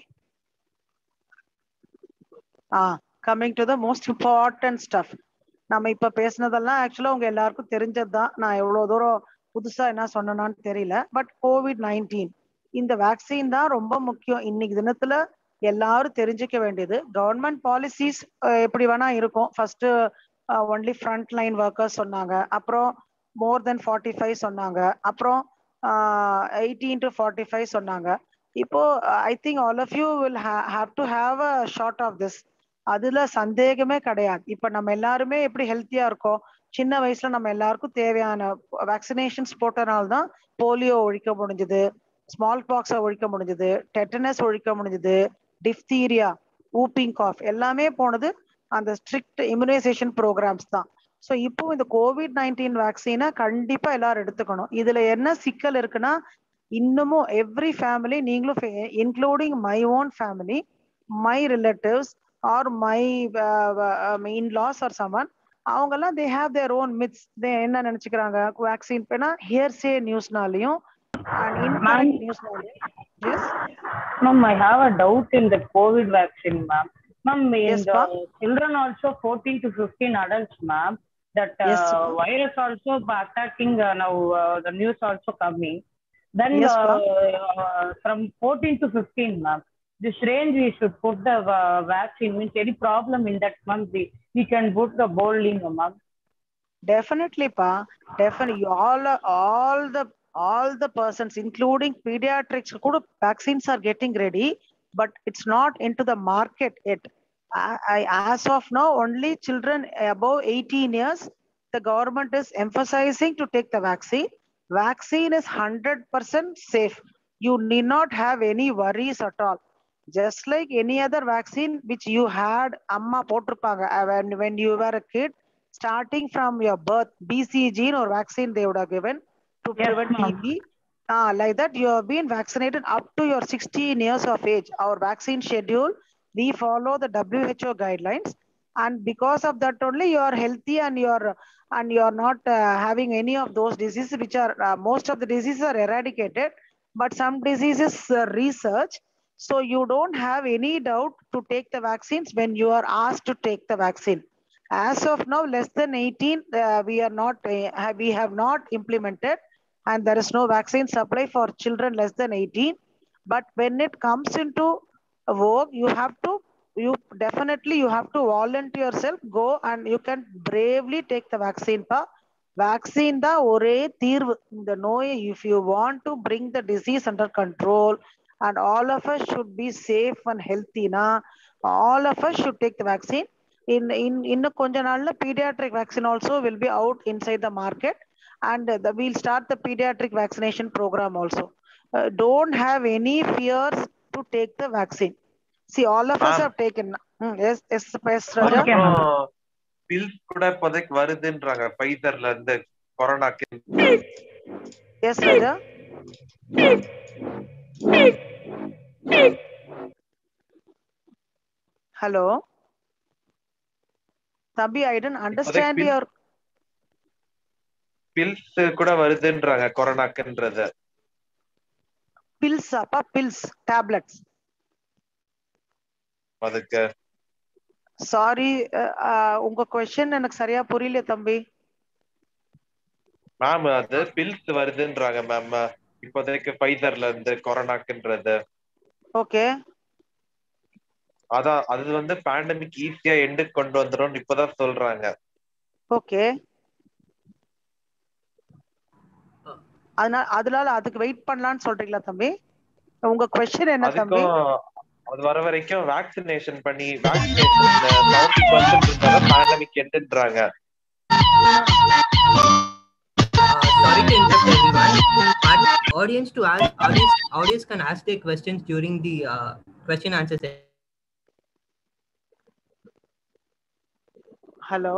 Ah coming to the most important stuff. நம்ம இப்ப பேசினதெல்லாம் ஆக்சுவலா உங்க எல்லாருக்கும் தெரிஞ்சது தான். நான் எவ்வளவு தூரம் புதுசா என்ன சொன்னேன்னு தெரியல. பட் கோவிட் நைன்டீன் இந்த வேக்சின் தான் ரொம்ப முக்கியம். இன்னைக்கு தினத்துல எல்லாரும் தெரிஞ்சுக்க வேண்டியது. கவர்மெண்ட் பாலிசிஸ் எப்படி வேணா இருக்கும். First only front line workers சொன்னாங்க, அப்புறம் மோர் தென் ஃபார்ட்டி ஃபைவ் சொன்னாங்க, அப்புறம் எயிட்டீன் டு ஃபார்ட்டி ஃபைவ் சொன்னாங்க. இப்போ I think all of you will have to have a shot of this. அதுல சந்தேகமே கிடையாது. இப்ப நம்ம எல்லாருமே எப்படி ஹெல்த்தியா இருக்கோம், சின்ன வயசுல நம்ம எல்லாருக்கும் தேவையான வேக்சினேஷன்ஸ் போட்டனால தான் போலியோ ஒழிக்க முடிஞ்சது, ஸ்மால் பாக்ஸை ஒழிக்க முடிஞ்சது, டெட்டனஸ் ஒழிக்க முடிஞ்சது, டிப்தீரியா, ஊப்பிங் காஃப் எல்லாமே போனது அந்த ஸ்ட்ரிக்ட் இம்யூனைசேஷன் ப்ரோக்ராம்ஸ் தான். ஸோ இப்போ இந்த கோவிட் நைன்டீன் வேக்சினை கண்டிப்பா எல்லாரும் எடுத்துக்கணும். இதுல என்ன சிக்கல் இருக்குன்னா, இன்னமும் எவ்ரி ஃபேமிலி, நீங்களும் including my own family, my relatives or my in-laws or someone, அவங்கெல்லாம் they have their own myths. தே என்ன நினைச்சுக்கிறாங்க, வேக்சின் பேனா ஹியர்சே நியூஸ்னாலையும் and incorrect நியூஸ்னாலையும். Yes ma'am, I have a doubt in the COVID vaccine, ma'am. Ma'am, in Yes, the ma'am. children also fourteen to fifteen adults, ma'am, that uh, Yes, virus also attacking uh, now uh, the news also coming. Then Yes, uh, uh, from fourteen to fifteen, ma'am, this range we should put the uh, vaccine. Means any problem in that month, we, we can put the bolding, ma'am. Definitely, pa. Definitely, all all the all the persons, including pediatrics, vaccines are getting ready, but it's not into the market yet. I, I, as of now, only children above eighteen years, the government is emphasizing to take the vaccine. Vaccine is one hundred percent safe. You need not have any worries at all. Just like any other vaccine which you had, amma potrupanga when when you were a kid, starting from your birth, B C G or vaccine they would have given to Yes, prevent T B. Ah, like that, you have been vaccinated up to your sixteen years of age. Our vaccine schedule, we follow the W H O guidelines, and because of that only you are healthy and you are and you are not uh, having any of those diseases, which are uh, most of the diseases are eradicated, but some diseases uh, research. So you don't have any doubt to take the vaccines when you are asked to take the vaccine. As of now, less than eighteen, uh, we are not uh, we have not implemented, and there is no vaccine supply for children less than eighteen. But when it comes into vogue, you have to you definitely you have to volunteer yourself, go and you can bravely take the vaccine. Pa vaccine da ore தீர்வு இந்த நோயை. If you want to bring the disease under control and all of us should be safe and healthy, na all of us should take the vaccine. In in in a konja naalla pediatric vaccine also will be out inside the market, and the, we'll start the pediatric vaccination program also. Uh, don't have any fears to take the vaccine. See, all of us have taken. Hmm, yes, yes, yes, Raja. Pills kuda podak varudhendraanga Pfizer la irundhu corona ku. Yes, Raja. Hello. Thambi, I didn't understand pills, your pills kuda varudhendraanga corona kuன்றத. Pills appa pills tablets. adukku Sorry, uh, unga question எனக்கு சரியா புரியல தம்பி. Ma'am அது bills வருதுன்றாங்க ma'am இப்போதைக்கு Pfizerல இருந்து கொரோனாக்குன்றது. Okay. அதான் அது வந்து பேண்டமிக் ஈஸியா எண்டு கொண்டு வந்துரும் இப்பதான் சொல்றாங்க. ஓகே. அதனால அதனால அதுக்கு வெயிட் பண்ணலாம்னு சொல்றீங்களா தம்பி? உங்க क्वेश्चन என்ன தம்பி? அது வர வரைக்கும் வேக்சினேஷன் பண்ணி வேக்சினேஷன் செவன்டி பர்சன்ட் இருந்தாதான் பேண்டமிக் எண்டுன்றாங்க. Sorry to interrupt everyone. But audience to ask, audience, audience can ask their questions during the uh, question answer session. Hello.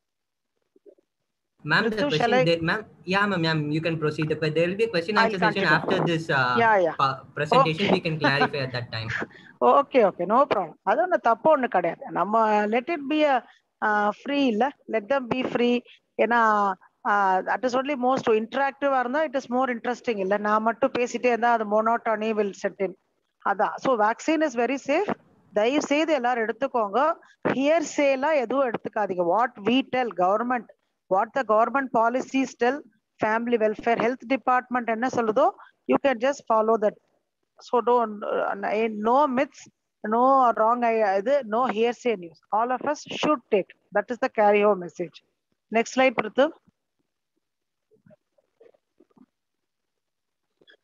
Ma'am, the question, I... there, ma'am, yeah, ma'am, ma'am, you can proceed. But there will be a question answer I'll session after this uh, yeah, yeah. Pa presentation. Okay. We can clarify at that time. Okay, okay, no problem. அது ஒண்ணு தப்பு ஒண்ணு கிடையாது. நம்ம let it be a uh, free இல்ல, let them be free. ஏன்னா uh, that is only most interactive இருந்தா it is more interesting இல்ல. நான் மட்டும் பேசிட்டே இருந்தா அது monotony will set in. அதான். So vaccine is very safe. தயவு செய்து எல்லாரும் எடுத்துக்கோங்க. Hearsay எல்லாம் எதுவும் எடுத்துக்காதீங்க. What we tell government, what the government policies tell, family welfare, health department என்ன சொல்லுதோ, you can just follow that. So don't, uh, no myths, no wrong idea, no hearsay news. All of us should take. That is the carry home message. Next slide, Prithu.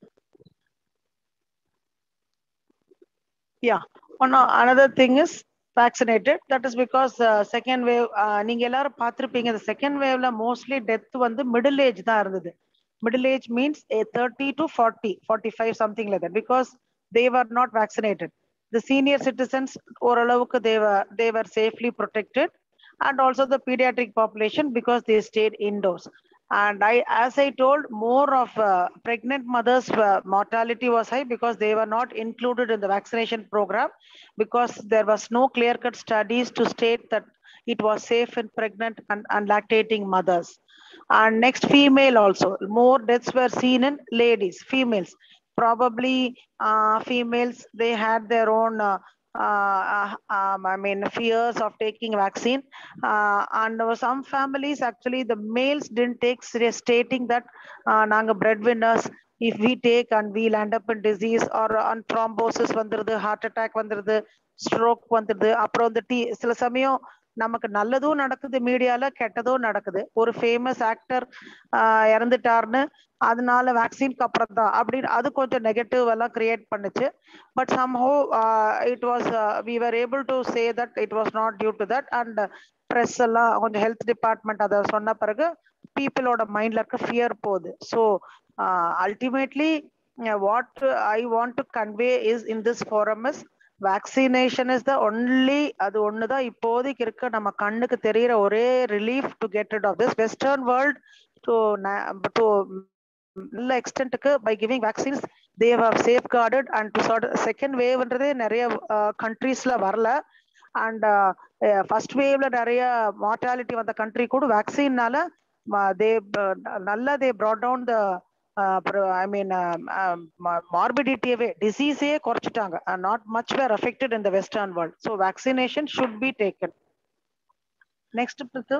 Yeah. One, another thing is vaccinated. That is because uh, second wave, நீங்க எல்லாரும் பார்த்திருப்பீங்க, the second waveல mostly death வந்து middle age தான் இருந்தது. Middle age means a thirty to forty, forty-five, something like that, because they were not vaccinated. The senior citizens ஓரளவுக்கு they were they were safely protected, and also the pediatric population because they stayed indoors. And I, as I told, more of uh, pregnant mothers' uh, mortality was high because they were not included in the vaccination program, because there was no clear-cut studies to state that it was safe in pregnant and, and lactating mothers. And next, female also, more deaths were seen in ladies, females. Probably uh, females, they had their own uh, Uh, um, I mean, fears of taking vaccine. Uh, and there were some families, actually, the males didn't take serious, stating that uh, nanga breadwinners, if we take and we'll end up in disease or on thrombosis, vandrudhu, heart attack vandrudhu, stroke vandrudhu, apro the T, sila samayam நமக்கு நல்லதும் நடக்குது, மீடியால கெட்டதும் நடக்குது. ஒரு famous actor இறந்துட்டார்னு அதனால வேக்சின்க்கு அப்புறம் தான் அப்படின்னு அது கொஞ்சம் நெகட்டிவ் எல்லாம் கிரியேட் பண்ணுச்சு. But somehow it was uh, we were able to say that it was not due to that, and press எல்லாம் கொஞ்சம் ஹெல்த் டிபார்ட்மெண்ட் அதை சொன்ன பிறகு பீப்புளோட மைண்ட்ல இருக்க ஃபியர் போகுது. So ultimately what I want to convey is in this forum is vaccination is the only, அது ஒண்ணுதான் இப்போதைக்கு இருக்க நம்ம கண்ணுக்கு தெரிகிற ஒரே relief to get rid of this. Western world to to நல்ல எக்ஸ்டென்ட்டுக்கு by giving vaccines they have safeguarded and to short second வேவ்ன்றதே நிறைய கண்ட்ரீஸ்ல வரல. அண்ட் ஃபர்ஸ்ட் வேவ்ல நிறைய மார்டாலிட்டி வந்த கண்ட்ரி கூட வேக்சின்னால தே நல்லா they brought down the I mean மார்பிடிட்டியவே டிசீஸே குறைச்சிட்டாங்க. Not much were affected in the western world. So vaccination should be taken. Next Prithu.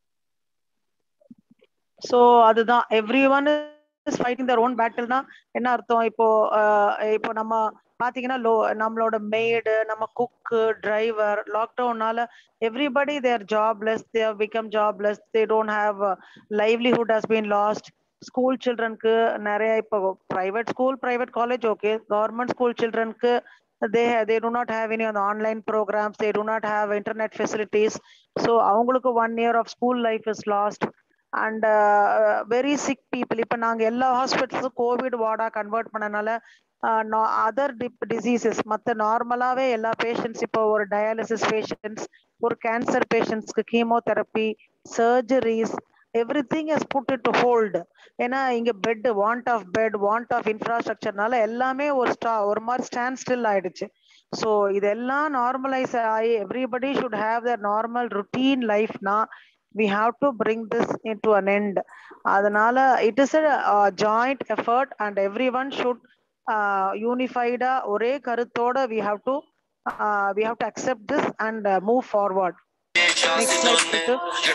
So அதுதான் everyone is fighting their own பேட்டில்னா என்ன அர்த்தம்? இப்போ இப்போ நம்ம பாத்தீங்கன்னா லோ நம்மளோட மெய்டு, நம்ம குக்கு, டிரைவர், லாக்டவுன்னால everybody their jobless, they have become jobless, they don't have livelihood has been lost. School சில்ட்ரனுக்கு நிறைய இப்போ private school, private college okay, government school சில்ட்ரனுக்கு they they do not have any on the online programs, they do not have internet facilities, so avungalukku one year of school life is lost. And uh, very sick people, ipo naanga ella hospitals covid ward ah convert pananaala uh, no other diseases matta normalave ella patients ipo or dialysis patients or cancer patients ku chemotherapy, surgeries, everything is put into hold. ஏன்னா இங்க bed, want of bed, want of இன்ஃப்ராஸ்ட்ரக்சர்னால எல்லாமே ஒரு ஸ்டா ஒரு மாதிரி stand still ஆயிடுச்சு. So இதெல்லாம் நார்மலைஸ் ஆகி everybody should have the normal routine லைஃப்னா we have to bring this into an end. அதனால it is a uh, joint effort and everyone should uh, unified ஒரே கருத்தோட we have to uh, we have to accept this and uh, move forward. Next slide, Peter.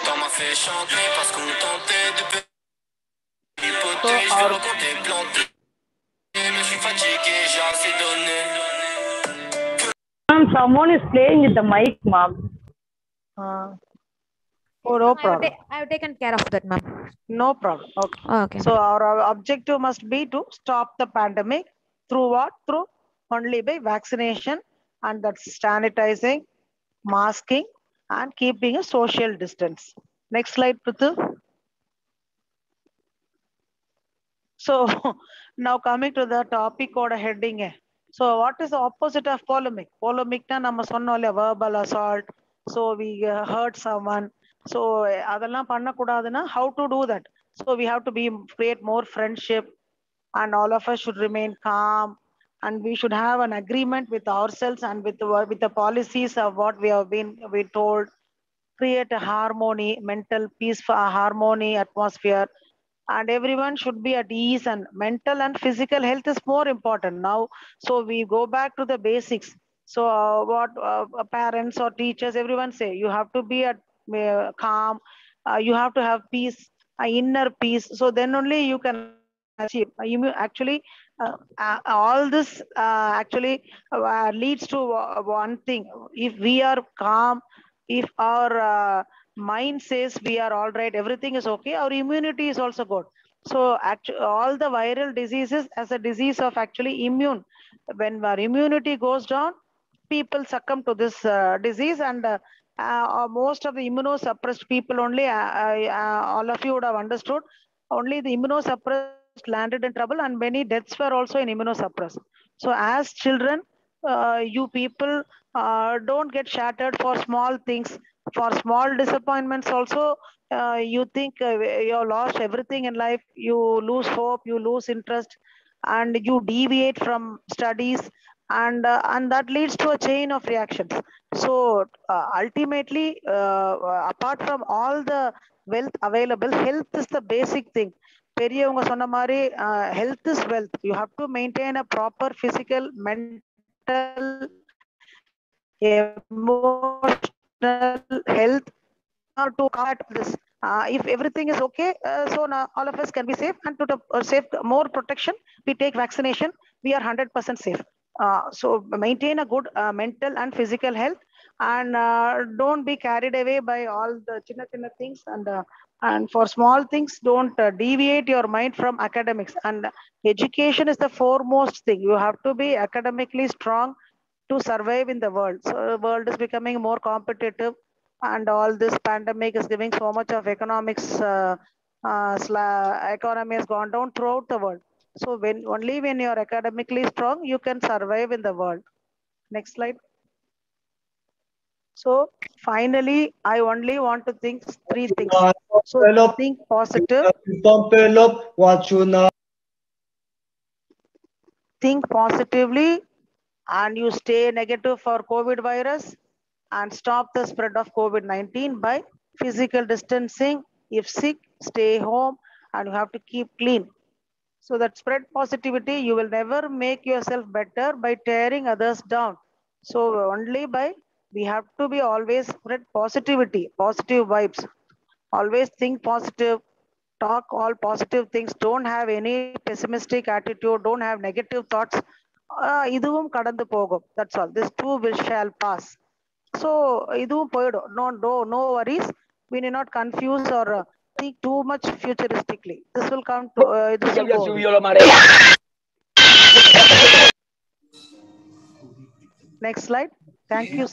Ma'am, someone is playing with the mic, ma'am. Uh, oh, no problem. I have taken care of that, ma'am. No problem. Okay. Oh, okay. So our, our objective must be to stop the pandemic through what? Through only by vaccination, and that's sanitizing, masking, and keeping a social distance. Next slide, Prithu. So now coming to the topic or heading. So what is the opposite of polemic? Polemic na nama sonnole verbal assault. So we uh, hurt someone. So adallam panna kudaduna. How to do that? So we have to be create more friendship, and all of us should remain calm, and we should have an agreement with ourselves and with the, with the policies of what we have been we told. Create a harmony, mental peace, harmony atmosphere, and everyone should be at ease, and mental and physical health is more important now. So we go back to the basics. So uh, what uh, parents or teachers, everyone say you have to be at uh, calm, uh, you have to have peace, uh, inner peace. So then only you can achieve. You actually uh, uh, all this uh, actually uh, leads to one thing. If we are calm, if our uh, mind says we are all right, everything is okay, our immunity is also good. So actually all the viral diseases as a disease of actually immune. When our immunity goes down, people succumb to this uh, disease, and uh, uh, most of the immunosuppressed people only, uh, uh, all of you would have understood, only the immunosuppressed landed in trouble, and many deaths were also in immunosuppressed. So as children, uh, you people uh, don't get shattered for small things, for small disappointments also. Uh, you think uh, you lost everything in life, you lose hope, you lose interest, and you deviate from studies, and uh, and that leads to a chain of reactions. So uh, ultimately, uh, apart from all the wealth available, health is the basic thing. பெரியவங்க சொன்ன மாதிரி health is wealth. You have to maintain a proper physical, mental, emotional health uh, to combat this. Uh, if everything is okay, uh, so now all of us can be safe, and to uh, save more protection, we take vaccination, we are one hundred percent safe. Uh, so maintain a good uh, mental and physical health, and uh, don't be carried away by all the chinna chinna things, and uh, and for small things, don't uh, deviate your mind from academics. And education is the foremost thing. You have to be academically strong to survive in the world. So the world is becoming more competitive, and all this pandemic is giving so much of economics, uh, uh, economy has gone down throughout the world. So when only when you are academically strong, you can survive in the world. Next slide. So finally, I only want to think three things. So think positive. Think positively, and you stay negative for COVID virus, and stop the spread of COVID nineteen by physical distancing. If sick, stay home, and you have to keep clean. So that spread positivity, you will never make yourself better by tearing others down. So only by, we have to be always spread positivity, positive vibes. Always think positive, talk all positive things. Don't have any pessimistic attitude, don't have negative thoughts. Uh, iduvum kadandu pogum. That's all. This too will shall pass. So iduvum poidum. No, no, no worries. We need not confuse or uh, think too much futuristically. This will come to uh, this will go. Next slide. Thank you.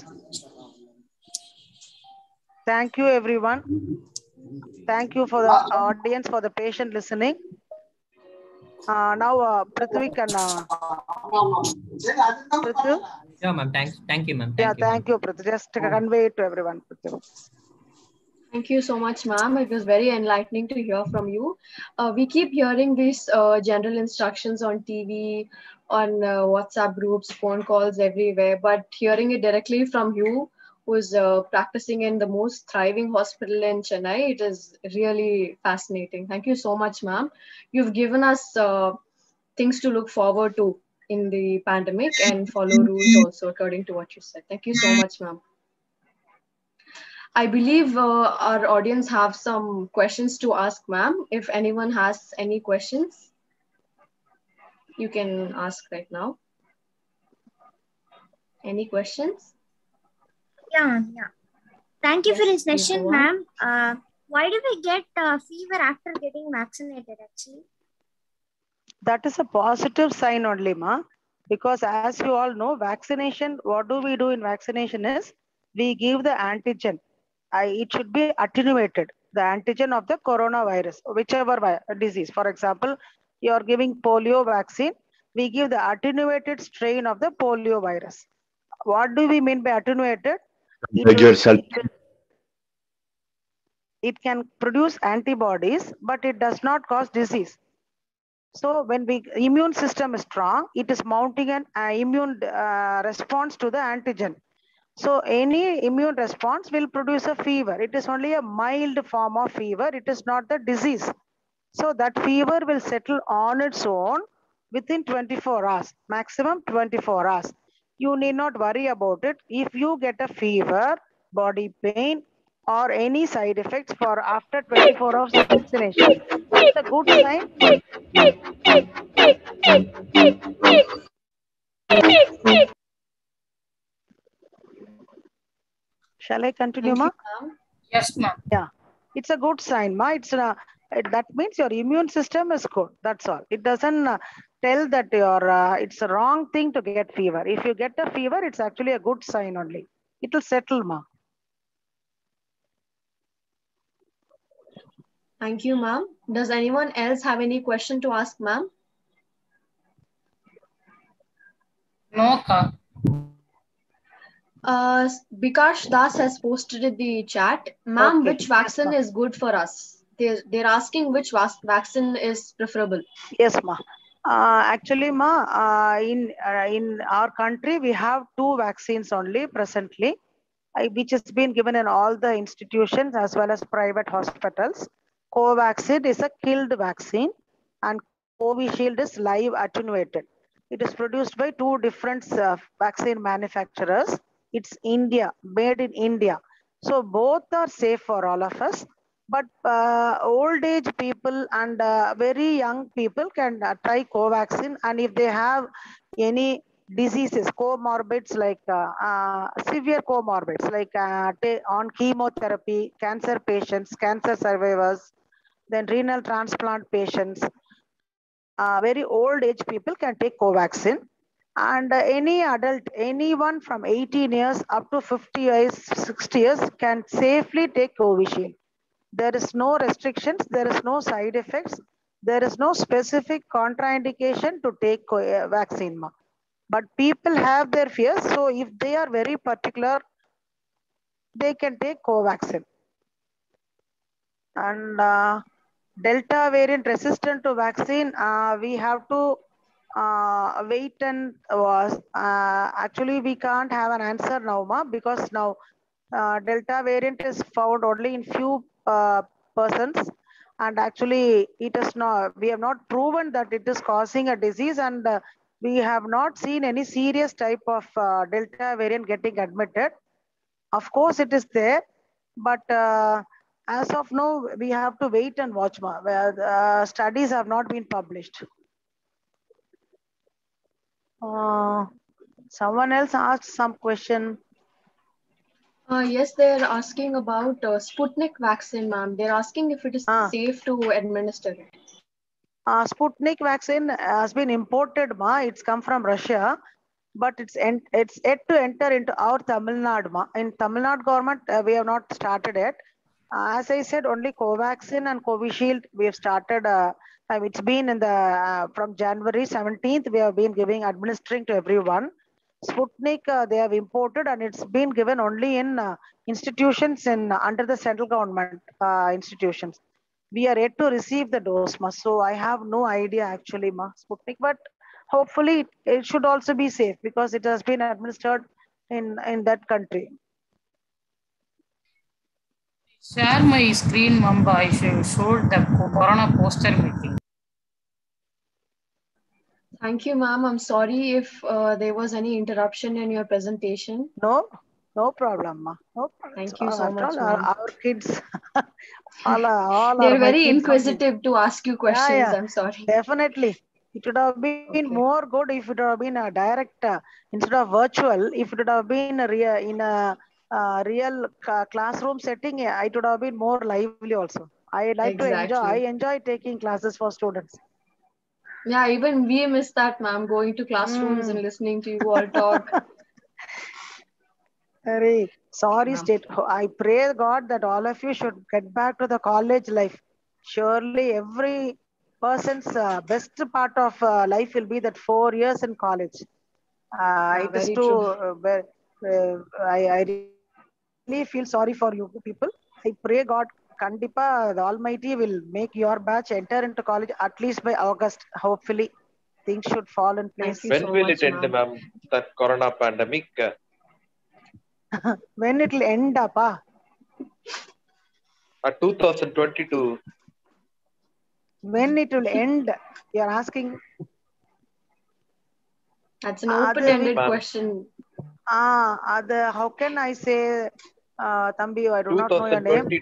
Thank you, everyone. Thank you for the audience for the patient listening. Uh, now, uh, Prithvi can. Uh, Prithvi? Yeah, ma'am. Thanks. Thank you, ma'am. Yeah, thank you, Prithvi. Just convey it to everyone, Prithvi. Thank you so much, ma'am. It was very enlightening to hear from you. Uh, we keep hearing these uh, general instructions on T V, on uh, WhatsApp groups, phone calls everywhere, but hearing it directly from you, who's uh, practicing in the most thriving hospital in Chennai, it is really fascinating. Thank you so much, ma'am. You've given us uh, things to look forward to in the pandemic and follow rules also according to what you said. Thank you so much, ma'am. I believe uh, our audience have some questions to ask, ma'am. If anyone has any questions, you can ask right now. Any questions? Yeah, yeah. Thank you yes, for the session, ma'am. Uh, why do we get uh, fever after getting vaccinated, actually? That is a positive sign only, ma. Because as you all know, vaccination, what do we do in vaccination is, we give the antigen. I, it should be attenuated, the antigen of the coronavirus, whichever disease. For example, you are giving polio vaccine, we give the attenuated strain of the polio virus. What do we mean by attenuated? It, will, it, will, it can produce antibodies, but it does not cause disease. So when we immune system is strong, it is mounting an uh, immune uh, response to the antigen. So any immune response will produce a fever. It is only a mild form of fever. It is not the disease. So that fever will settle on its own within twenty-four hours, maximum twenty-four hours. You need not worry about it. If you get a fever, body pain, or any side effects for after twenty-four hours of vaccination, it's a good sign. Shall I continue, ma? Yes, ma'am. Yeah, it's a good sign, ma. It's a, that means your immune system is good. That's all. It doesn't uh, tell that you're, uh, it's a wrong thing to get fever. If you get a fever, it's actually a good sign only. It will settle, ma. Thank you, ma'am. Does anyone else have any question to ask, ma'am? No, ka. Uh, Bikash Das has posted in the chat. Ma'am, Okay. which vaccine yes, is good for us? They're, they're asking which vaccine is preferable. Yes, ma. Uh, actually, ma, uh, in, uh, in our country, we have two vaccines only presently, uh, which has been given in all the institutions as well as private hospitals. Covaxin is a killed vaccine and Covishield is live attenuated. It is produced by two different uh, vaccine manufacturers. It's India, made in India. So both are safe for all of us. But uh, old age people and uh, very young people can uh, try Covaxin. And if they have any diseases, comorbids like uh, uh, severe comorbids like uh, on chemotherapy, cancer patients, cancer survivors, then renal transplant patients, uh, very old age people can take Covaxin. And uh, any adult, anyone from eighteen years up to fifty years, sixty years can safely take Covishield. There is no restrictions, there is no side effects, there is no specific contraindication to take uh, vaccine. But people have their fears, so if they are very particular, they can take Covaxin. And uh, Delta variant resistant to vaccine, uh, we have to uh, wait and was uh, actually we can't have an answer now, ma, because now uh, Delta variant is found only in few uh, persons, and actually it is not. We have not proven that it is causing a disease, and uh, we have not seen any serious type of uh, Delta variant getting admitted. Of course, it is there, but uh, as of now, we have to wait and watch. Where uh, studies have not been published. Uh, someone else asked some question. Uh, yes, they're asking about uh, Sputnik vaccine, ma'am. They're asking if it is ah. safe to administer it. Uh, Sputnik vaccine has been imported, ma. It's come from Russia, but it's en it's yet to enter into our Tamil Nadu, ma. In Tamil Nadu government, uh, we have not started it. Uh, as I said, only Covaxin and Covishield we have started. Uh, it's been in the uh, from January seventeenth. We have been giving administering to everyone. Sputnik uh, they have imported, and it's been given only in uh, institutions in uh, under the central government uh, institutions. We are yet to receive the dose, ma. So I have no idea actually, ma, Sputnik, but hopefully it, it should also be safe because it has been administered in in that country. Share my screen, Mamba. I showed the Corona poster meeting. Thank you, ma'am. I'm sorry if uh, there was any interruption in your presentation. No, no problem, ma. No problem. Thank you so uh, much, all, our kids, all, all they're very inquisitive only. To ask you questions. Yeah, yeah. I'm sorry. Definitely. It would have been okay. more good if it would have been a direct, uh, instead of virtual, if it would have been a real, in a uh, real classroom setting, yeah, it would have been more lively also. I like exactly. to enjoy, I enjoy taking classes for students. Yeah, even we miss that, ma'am, going to classrooms mm. and listening to you all talk. Very sorry, state. I pray God that all of you should get back to the college life. Surely every person's uh, best part of uh, life will be that four years in college. Uh, yeah, it is to, uh, uh, I, I really feel sorry for you people. I pray God, Kandipa, the Almighty will make your batch enter into college at least by August. Hopefully, things should fall in place. When so will much, it end, ma'am? That Corona pandemic? When it will end up? Uh? Uh, twenty twenty-two. When it will end? You are asking. That's an open-ended uh, question. Ah, uh, the, how can I say, uh, Thambi, I do not know your name.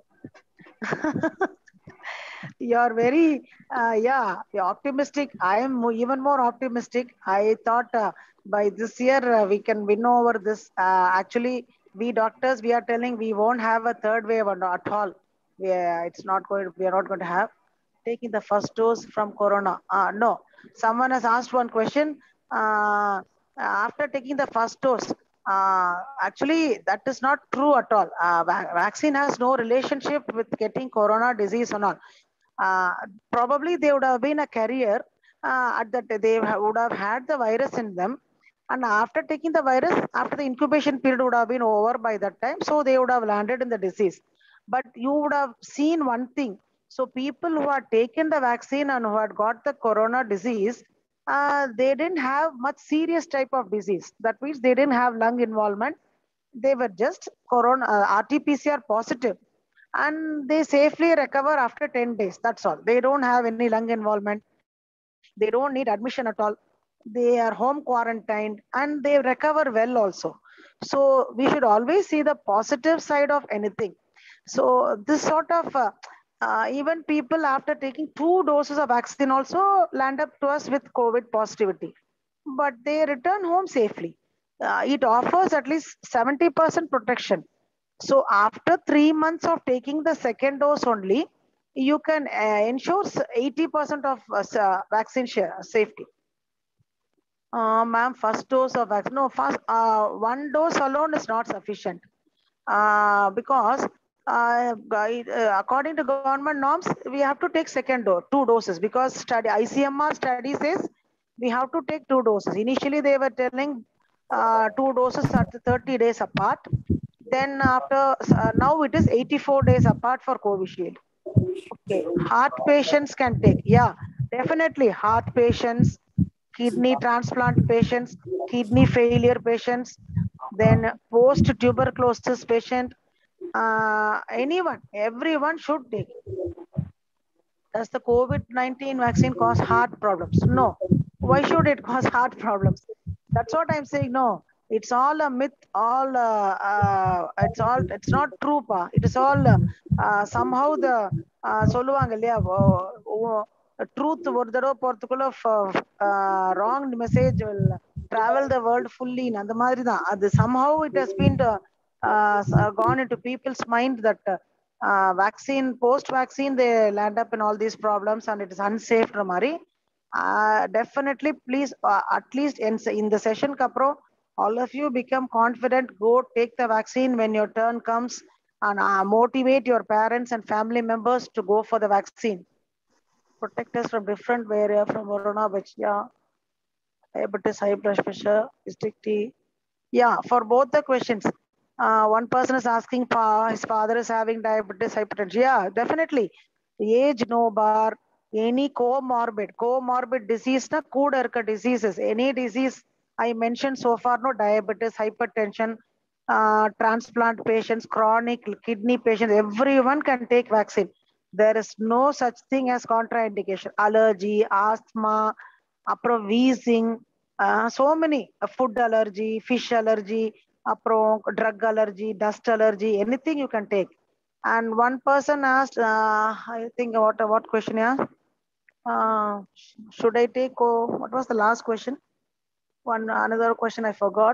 You are very, uh, yeah, you're optimistic. I am even more optimistic. I thought uh, by this year uh, we can win over this. Uh, actually, we doctors, we are telling we won't have a third wave at all. Yeah, it's not going. We are not going to have. taking the first dose from corona? Uh, no. Someone has asked one question. Uh, after taking the first dose, uh, actually, that is not true at all. Uh, va vaccine has no relationship with getting corona disease or not. Uh, probably they would have been a carrier uh, at that they would have had the virus in them, and after taking the virus, after the incubation period would have been over by that time, so they would have landed in the disease. But you would have seen one thing. So people who had taken the vaccine and who had got the corona disease, uh, they didn't have much serious type of disease. That means they didn't have lung involvement. They were just corona uh, R T P C R positive, and they safely recover after ten days. That's all. They don't have any lung involvement. They don't need admission at all. They are home quarantined and they recover well also. So we should always see the positive side of anything. So this sort of uh, uh, even people after taking two doses of vaccine also land up to us with COVID positivity, but they return home safely. Uh, it offers at least seventy percent protection. So after three months of taking the second dose only, you can uh, ensure eighty percent of uh, vaccine share, safety. Uh, Ma'am, first dose of vaccine, no, first, uh, one dose alone is not sufficient. Uh, because uh, according to government norms, we have to take second dose, two doses, because study I C M R study says we have to take two doses. Initially, they were telling uh, two doses at thirty days apart. Then after, uh, now it is eighty-four days apart for Covishield. Okay, heart patients can take, yeah, definitely heart patients, kidney transplant patients, kidney failure patients, then post-tuberculosis patient, uh, anyone, everyone should take. Does the COVID nineteen vaccine cause heart problems? No. Why should it cause heart problems? That's what I'm saying. No, it's all a myth. All uh, uh, it's all it's not true, pa. It is all uh, uh, somehow the சொல்லுவாங்க இல்லையா truth ஒரு தடவை போறதுக்குள்ள wrong message will travel the world fully. அந்த மாதிரி தான் அது. Somehow it has been uh, uh, gone into people's mind that uh, uh, vaccine, post-vaccine, they land up in all these problems and it is unsafe. Mari. Uh, definitely, please, uh, at least in, in the session, Kapro, all of you become confident, go take the vaccine when your turn comes, and uh, motivate your parents and family members to go for the vaccine. Protect us from different variants, from corona, yeah, diabetes, high blood pressure, district T. Yeah, for both the questions. Uh, one person is asking, his father is having diabetes, hypertension. Yeah, definitely. Age, no bar, any comorbid, comorbid disease, na kuda irka diseases, any disease I mentioned so far, no, diabetes, hypertension, uh, transplant patients, chronic kidney patients, everyone can take vaccine. There is no such thing as contraindication. Allergy, asthma, apro wheezing, uh, so many, uh, food allergy, fish allergy, apro drug allergy, dust allergy, anything you can take. And one person asked, uh, I think what what question? Yeah, uh, should I take? Oh, what was the last question? One another question I forgot.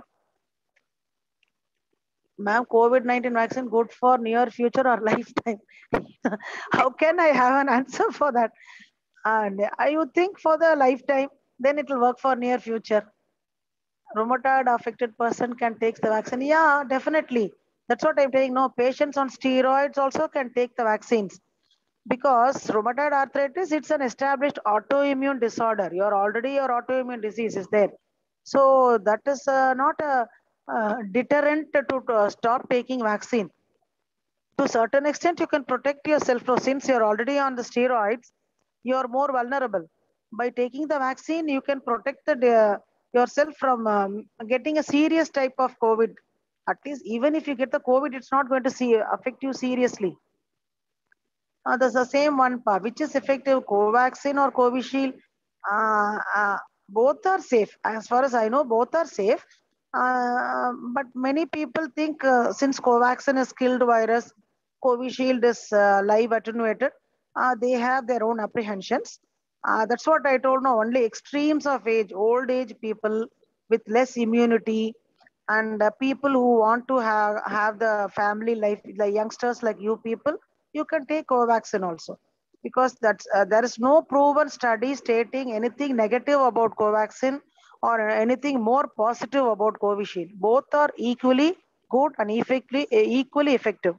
Ma'am, COVID nineteen vaccine good for near future or lifetime? How can I have an answer for that? And I would think for the lifetime, then it will work for near future. Rheumatoid affected person can take the vaccine. Yeah, definitely. That's what I'm saying. No, patients on steroids also can take the vaccines. Because rheumatoid arthritis, it's an established autoimmune disorder. You're already, your autoimmune disease is there. So that is uh, not a, a deterrent to, to stop taking vaccine. To a certain extent, you can protect yourself. So since you're already on the steroids, you're more vulnerable. By taking the vaccine, you can protect the, uh, yourself from um, getting a serious type of COVID. At least even if you get the COVID, it's not going to see, affect you seriously. Uh, there's the same one part, which is effective, Covaxin or Covishield. Uh, uh, both are safe. As far as I know, both are safe. Uh, but many people think uh, since Covaxin is killed virus, Covishield is uh, live attenuated, uh, they have their own apprehensions. Uh, that's what I told. No, only extremes of age, old age people with less immunity, and uh, people who want to have, have the family life, the youngsters like you people, you can take Covaxin also. because that's uh, there is no proven study stating anything negative about Covaxin or anything more positive about Covishield. Both are equally good and effectively, equally effective.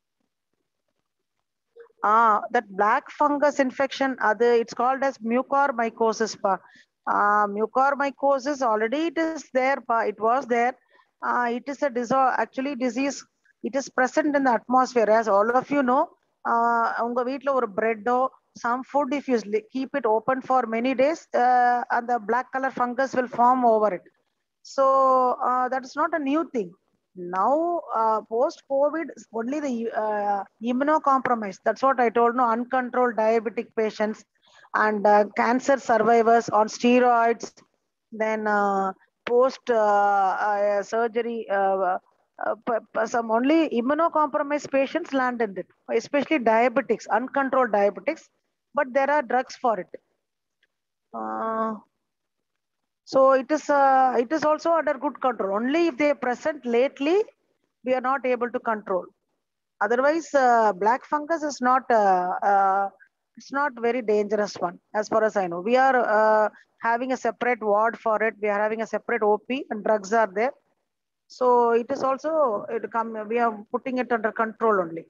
Ah, that black fungus infection, other it's called as mucormycosis. Uh, mucormycosis already it is there. It was there. Uh, it is a disorder, actually disease. It is present in the atmosphere, as all of you know. Uh, unga veetla or bread or some food, if you keep it open for many days, uh, and the black color fungus will form over it. So uh, that is not a new thing. Now, uh, post-COVID, only the uh, immunocompromised. That's what I told. No, uncontrolled diabetic patients and uh, cancer survivors on steroids. Then uh, post uh, uh, surgery, uh, uh, some only immunocompromised patients land in it, especially diabetics, uncontrolled diabetics. But there are drugs for it. Uh, So it is uh, it is also under good control. Only if they are present lately, we are not able to control. Otherwise, uh, black fungus is not uh, uh, it's not very dangerous one, as far as I know. We are uh, having a separate ward for it. We are having a separate O P and drugs are there. So it is also it come. We are putting it under control only.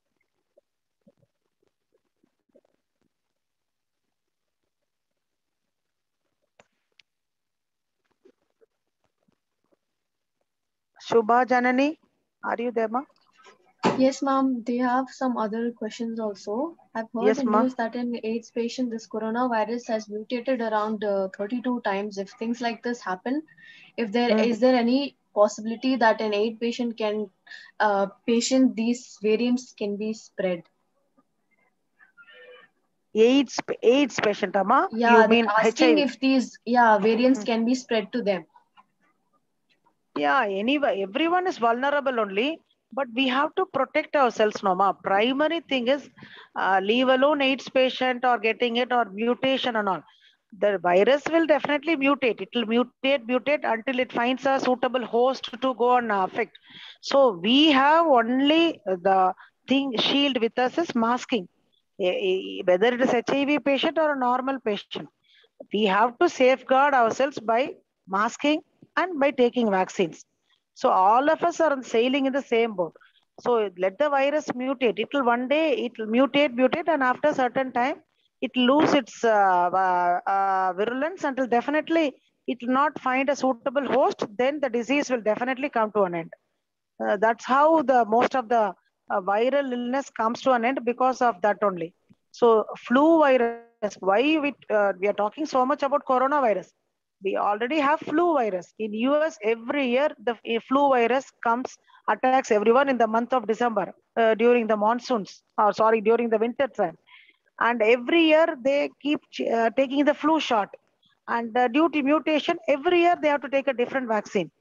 Shubha Janani, are you there, ma? Yes, ma'am. They have some other questions also. I've heard yes, the news that in AIDS patient, this coronavirus has mutated around uh, thirty-two times. If things like this happen, if there mm. is there any possibility that an AIDS patient can uh, patient these variants can be spread? AIDS AIDS patient, Amma? Yeah, you mean asking H I V? If these yeah variants mm. can be spread to them. Yeah, anyway, everyone is vulnerable only, but we have to protect ourselves, Noma. Primary thing is uh, leave alone AIDS patient or getting it or mutation and all. The virus will definitely mutate. It will mutate, mutate until it finds a suitable host to go and affect. So we have only the thing shield with us is masking. Whether it is H I V patient or a normal patient, we have to safeguard ourselves by masking and by taking vaccines. So all of us are sailing in the same boat. So let the virus mutate. It will one day, it will mutate, mutate, and after a certain time, it lose its uh, uh, uh, virulence until definitely it will not find a suitable host. Then the disease will definitely come to an end. Uh, that's how the most of the uh, viral illness comes to an end because of that only. So flu virus, why we, uh, we are talking so much about coronavirus? We already have flu virus. In U S, every year, the flu virus comes, attacks everyone in the month of December uh, during the monsoons, or sorry, during the winter time. And every year they keep uh, taking the flu shot. And uh, due to mutation, every year they have to take a different vaccine.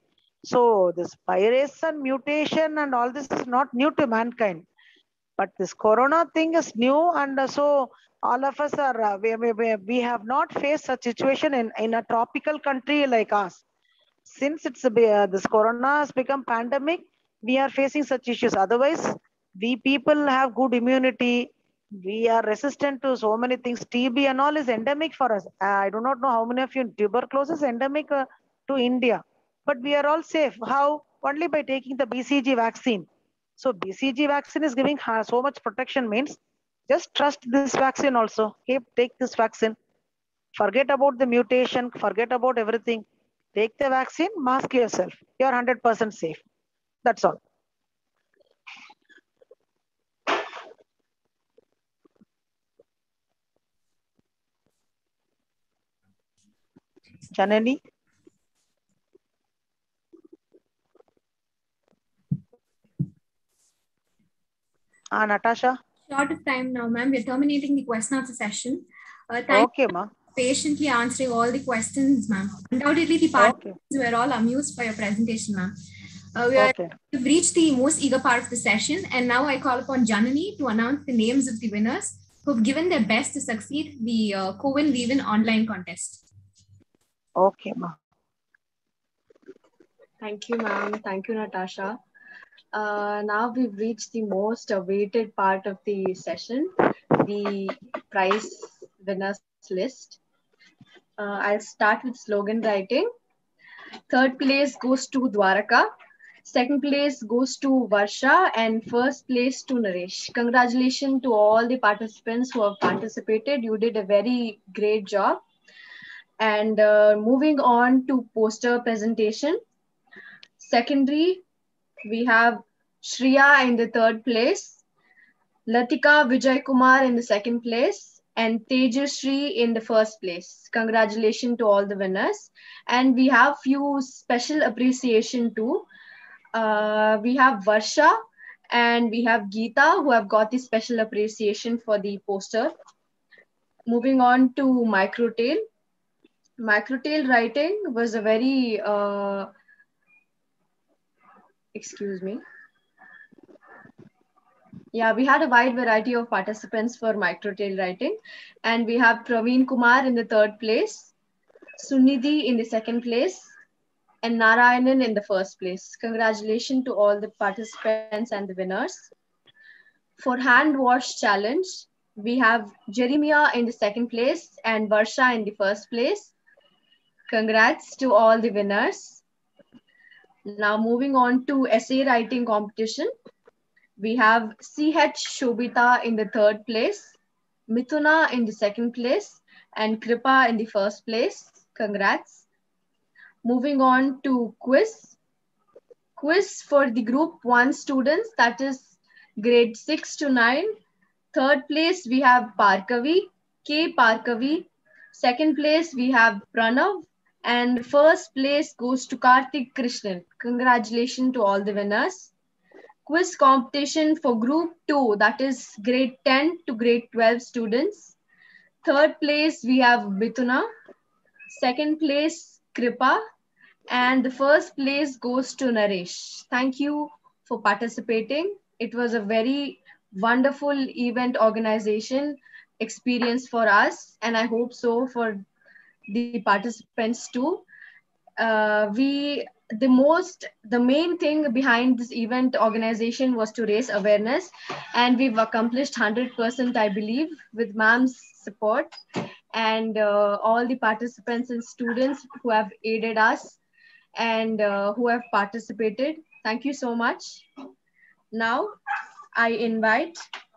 So this virus and mutation and all this is not new to mankind. But this corona thing is new, and uh, so all of us are, uh, we, we, we have not faced such situation in, in a tropical country like us. Since it's uh, this corona has become pandemic, we are facing such issues. Otherwise, we people have good immunity. We are resistant to so many things. T B and all is endemic for us. Uh, I do not know how many of you, tuberculosis is endemic uh, to India. But we are all safe. How? Only by taking the B C G vaccine. So B C G vaccine is giving so much protection, means just trust this vaccine also. Okay, take this vaccine. Forget about the mutation. Forget about everything. Take the vaccine, mask yourself. You're one hundred percent safe. That's all. Janani? Ah, Natasha? Short of time now, ma'am. We're terminating the question answer session. Uh, thank okay, you ma. for patiently answering all the questions, ma'am. Undoubtedly, the participants okay. were all amused by your presentation, ma'am. Uh, we are, okay. We've reached the most eager part of the session, and now I call upon Janani to announce the names of the winners who have given their best to succeed the uh, CoWin Weavin online contest. Okay, ma. Thank you, ma'am. Thank you, Natasha. Uh, now we've reached the most awaited part of the session, the prize winners list. Uh, I'll start with slogan writing. Third place goes to Dwaraka. Second place goes to Varsha, and first place to Naresh. Congratulations to all the participants who have participated. You did a very great job. And uh, moving on to poster presentation. Secondary, we have Shriya in the third place, Latika Vijay Kumar in the second place, and Tejashree in the first place. Congratulations to all the winners. And we have few special appreciation too. Uh, we have Varsha and we have Geeta who have got the special appreciation for the poster. Moving on to Microtail. Microtail writing was a very, uh, excuse me. Yeah, we had a wide variety of participants for Microtail writing. And we have Praveen Kumar in the third place, Sunidhi in the second place, and Narayanan in the first place. Congratulations to all the participants and the winners. For hand wash challenge, we have Jeremiah in the second place and Varsha in the first place. Congrats to all the winners. Now moving on to essay writing competition. We have C H Shobita in the third place, Mithuna in the second place, and Kripa in the first place. Congrats. Moving on to quiz. Quiz for the group one students, that is grade six to nine. Third place, we have Parkavi, K. Parkavi. Second place, we have Pranav. And first place goes to Karthik Krishnan. Congratulations to all the winners. Quiz competition for group two, that is grade ten to grade twelve students. Third place, we have Mithuna. Second place, Kripa. And the first place goes to Naresh. Thank you for participating. It was a very wonderful event organization experience for us, and I hope so for the participants too. Uh, we, the most, the main thing behind this event organization was to raise awareness, and we've accomplished one hundred percent, I believe, with ma'am's support and uh, all the participants and students who have aided us and uh, who have participated. Thank you so much. Now, I invite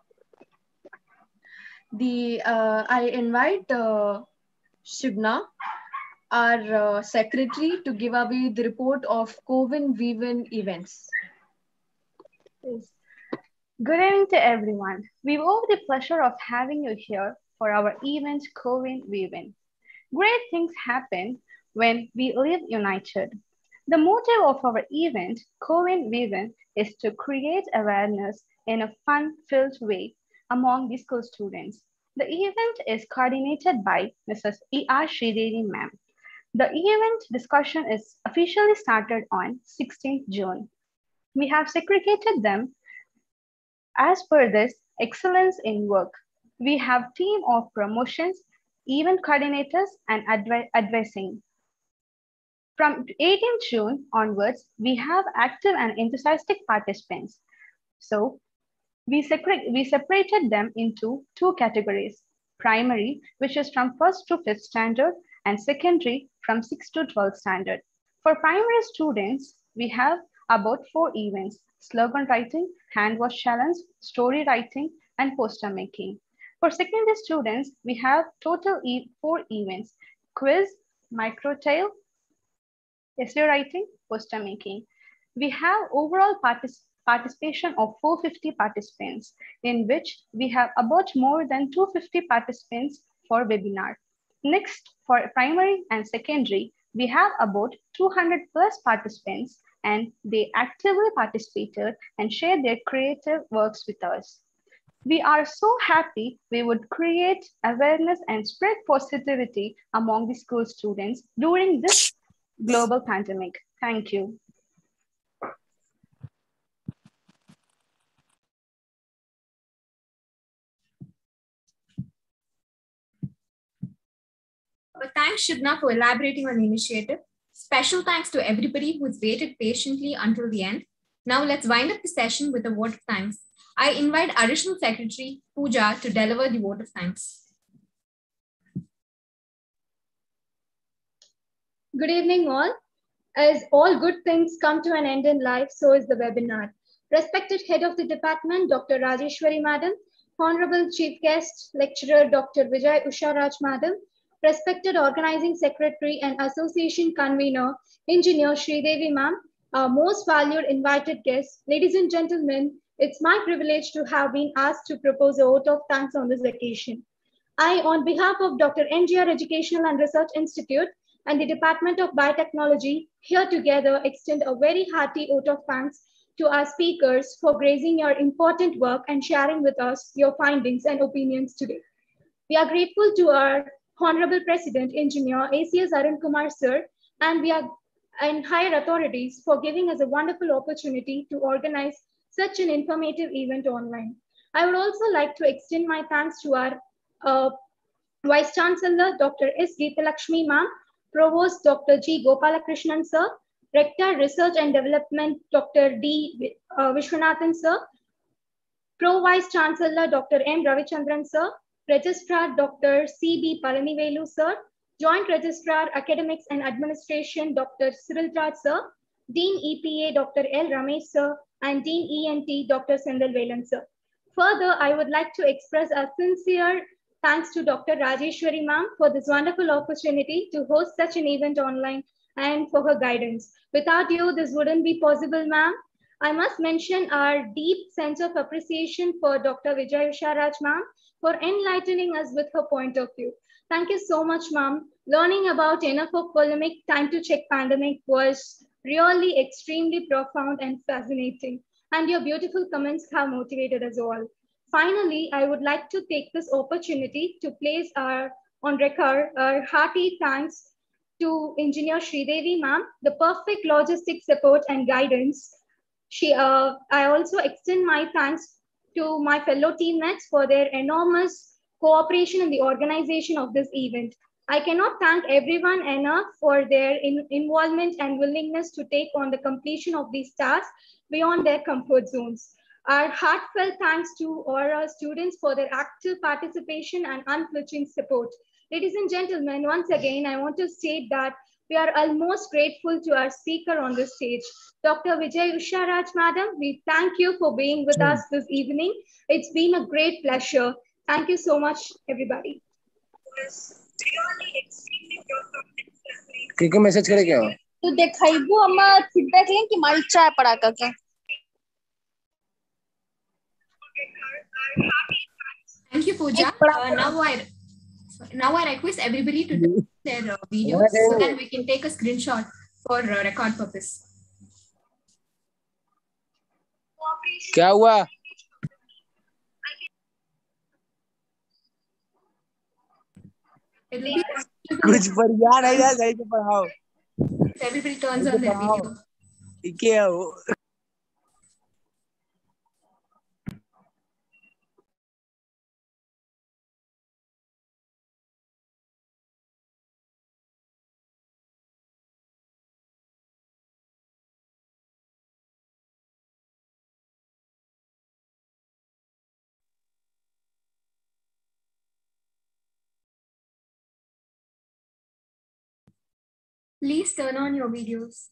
the, uh, I invite uh, Shibna, our uh, secretary, to give away the report of CoWIN VWIN events. Yes. Good evening to everyone. We have the pleasure of having you here for our event CoWIN VWIN. Great things happen when we live united. The motive of our event CoWIN VWIN is to create awareness in a fun-filled way among the school students. The event is coordinated by Missus E R Sridevi ma'am. The event discussion is officially started on sixteenth June. We have segregated them as per this excellence in work. We have team of promotions, event coordinators, and advi advising. From eighteenth June onwards, we have active and enthusiastic participants. So we, we separated them into two categories: primary, which is from first to fifth standard, and secondary from sixth to twelfth standard. For primary students, we have about four events: slogan writing, hand wash challenge, story writing, and poster making. For secondary students, we have total e four events: quiz, microtail, essay writing, poster making. We have overall partic participation of four hundred fifty participants, in which we have about more than two hundred fifty participants for webinar. Next, for primary and secondary, we have about two hundred plus participants, and they actively participated and shared their creative works with us. We are so happy we would create awareness and spread positivity among the school students during this global pandemic. Thank you. But thanks, Shibna, for elaborating on the initiative. Special thanks to everybody who's waited patiently until the end. Now let's wind up the session with a vote of thanks. I invite Additional Secretary Pooja to deliver the vote of thanks. Good evening all. As all good things come to an end in life, so is the webinar. Respected Head of the Department, Doctor Rajeshwari Madam, Honorable Chief Guest, Lecturer Doctor Vijay Usha Raj Madam, respected Organizing Secretary and Association Convener, Engineer Sridevi Ma'am, our most valued invited guests, ladies and gentlemen, it's my privilege to have been asked to propose a vote of thanks on this occasion. I, on behalf of Doctor M G R Educational and Research Institute and the Department of Biotechnology, here together extend a very hearty vote of thanks to our speakers for gracing your important work and sharing with us your findings and opinions today. We are grateful to our Honorable President, Engineer A C S Arun Kumar Sir, and we are and higher authorities for giving us a wonderful opportunity to organize such an informative event online. I would also like to extend my thanks to our uh, Vice Chancellor, Doctor S. Geetalakshmi Ma'am, Provost, Doctor G. Gopalakrishnan Sir, Rector, Research and Development, Doctor D. Uh, Vishwanathan Sir, Pro Vice Chancellor, Doctor M. Ravichandran Sir, Registrar, Doctor C. B. Palanivelu Sir, Joint Registrar, Academics and Administration, Doctor Cyril Raj Sir, Dean E P A, Doctor L. Ramesh Sir, and Dean E N T, Doctor Sendal Velan Sir. Further, I would like to express a sincere thanks to Doctor Rajeshwari Ma'am for this wonderful opportunity to host such an event online and for her guidance. Without you, this wouldn't be possible, ma'am. I must mention our deep sense of appreciation for Doctor Vijay Usha Raj Ma'am for enlightening us with her point of view. Thank you so much, ma'am. Learning about enough of polemic time to check pandemic was really extremely profound and fascinating. And your beautiful comments have motivated us all. Finally, I would like to take this opportunity to place our, on record our hearty thanks to Engineer Sridevi Ma'am, the perfect logistic support and guidance. She, uh, I also extend my thanks to my fellow teammates for their enormous cooperation in the organization of this event. I cannot thank everyone enough for their in involvement and willingness to take on the completion of these tasks beyond their comfort zones. Our heartfelt thanks to all our students for their active participation and unflinching support. Ladies and gentlemen, once again, I want to state that we are almost grateful to our speaker on the stage, Doctor Vijay Usha Raj Madam. We thank you for being with us this evening. It's been a great pleasure. Thank you so much, everybody. किसको message करे क्या तो देखाइबो हम feedback लें कि मारी चाय पड़ा का क्या Thank you, Pooja. Uh, now I now I request everybody to do their uh, videos so that we can take a screenshot for uh, record purpose. क्या हुआ? कुछ बढ़िया नहीं है, सही से पढ़ाओ. Everybody turns on their video. क्या हो? Please turn on your videos.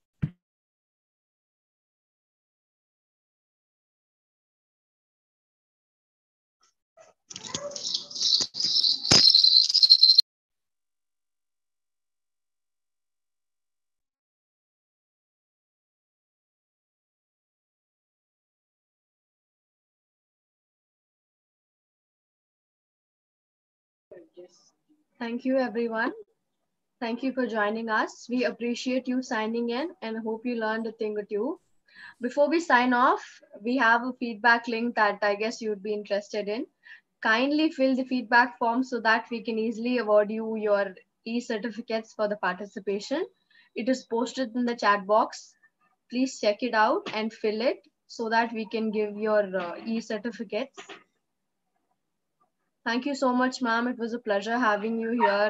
Thank you, everyone. Thank you for joining us. We appreciate you signing in and hope you learned a thing or two. Before we sign off, we have a feedback link that I guess you'd be interested in. Kindly fill the feedback form so that we can easily award you your e-certificates for the participation. It is posted in the chat box. Please check it out and fill it so that we can give your uh, e-certificates. Thank you so much, ma'am. It was a pleasure having you here.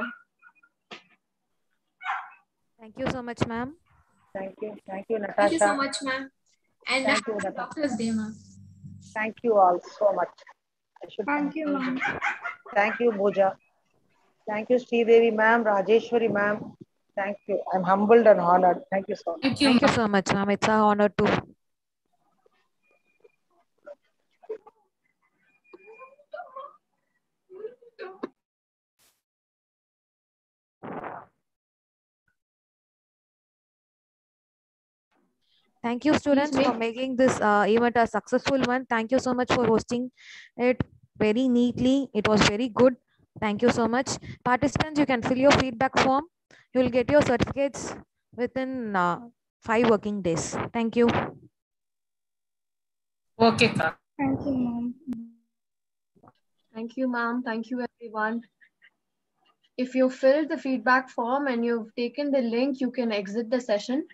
Thank you so much, ma'am. Thank you. Thank you, Natasha. Thank you so much, ma'am. And Thank happy you, Doctor's Day, ma'am. Thank you all so much. I should thank you, ma'am. Thank you, Pooja. Thank you, Sridevi ma'am, Rajeshwari ma'am, Thank you. I'm humbled and honored. Thank you so much. Thank you, Thank you so much, ma'am. It's an honor too. Thank you, students, for making this uh, event a successful one. Thank you so much for hosting it very neatly. It was very good. Thank you so much. Participants, you can fill your feedback form. You will get your certificates within uh, five working days. Thank you. Okay. Thank you, ma'am. Thank you, ma'am. Thank you, everyone. If you filled the feedback form and you've taken the link, you can exit the session.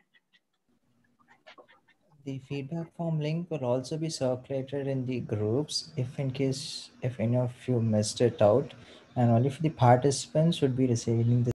The feedback form link will also be circulated in the groups if in case if any of you missed it out, and only for the participants should be receiving the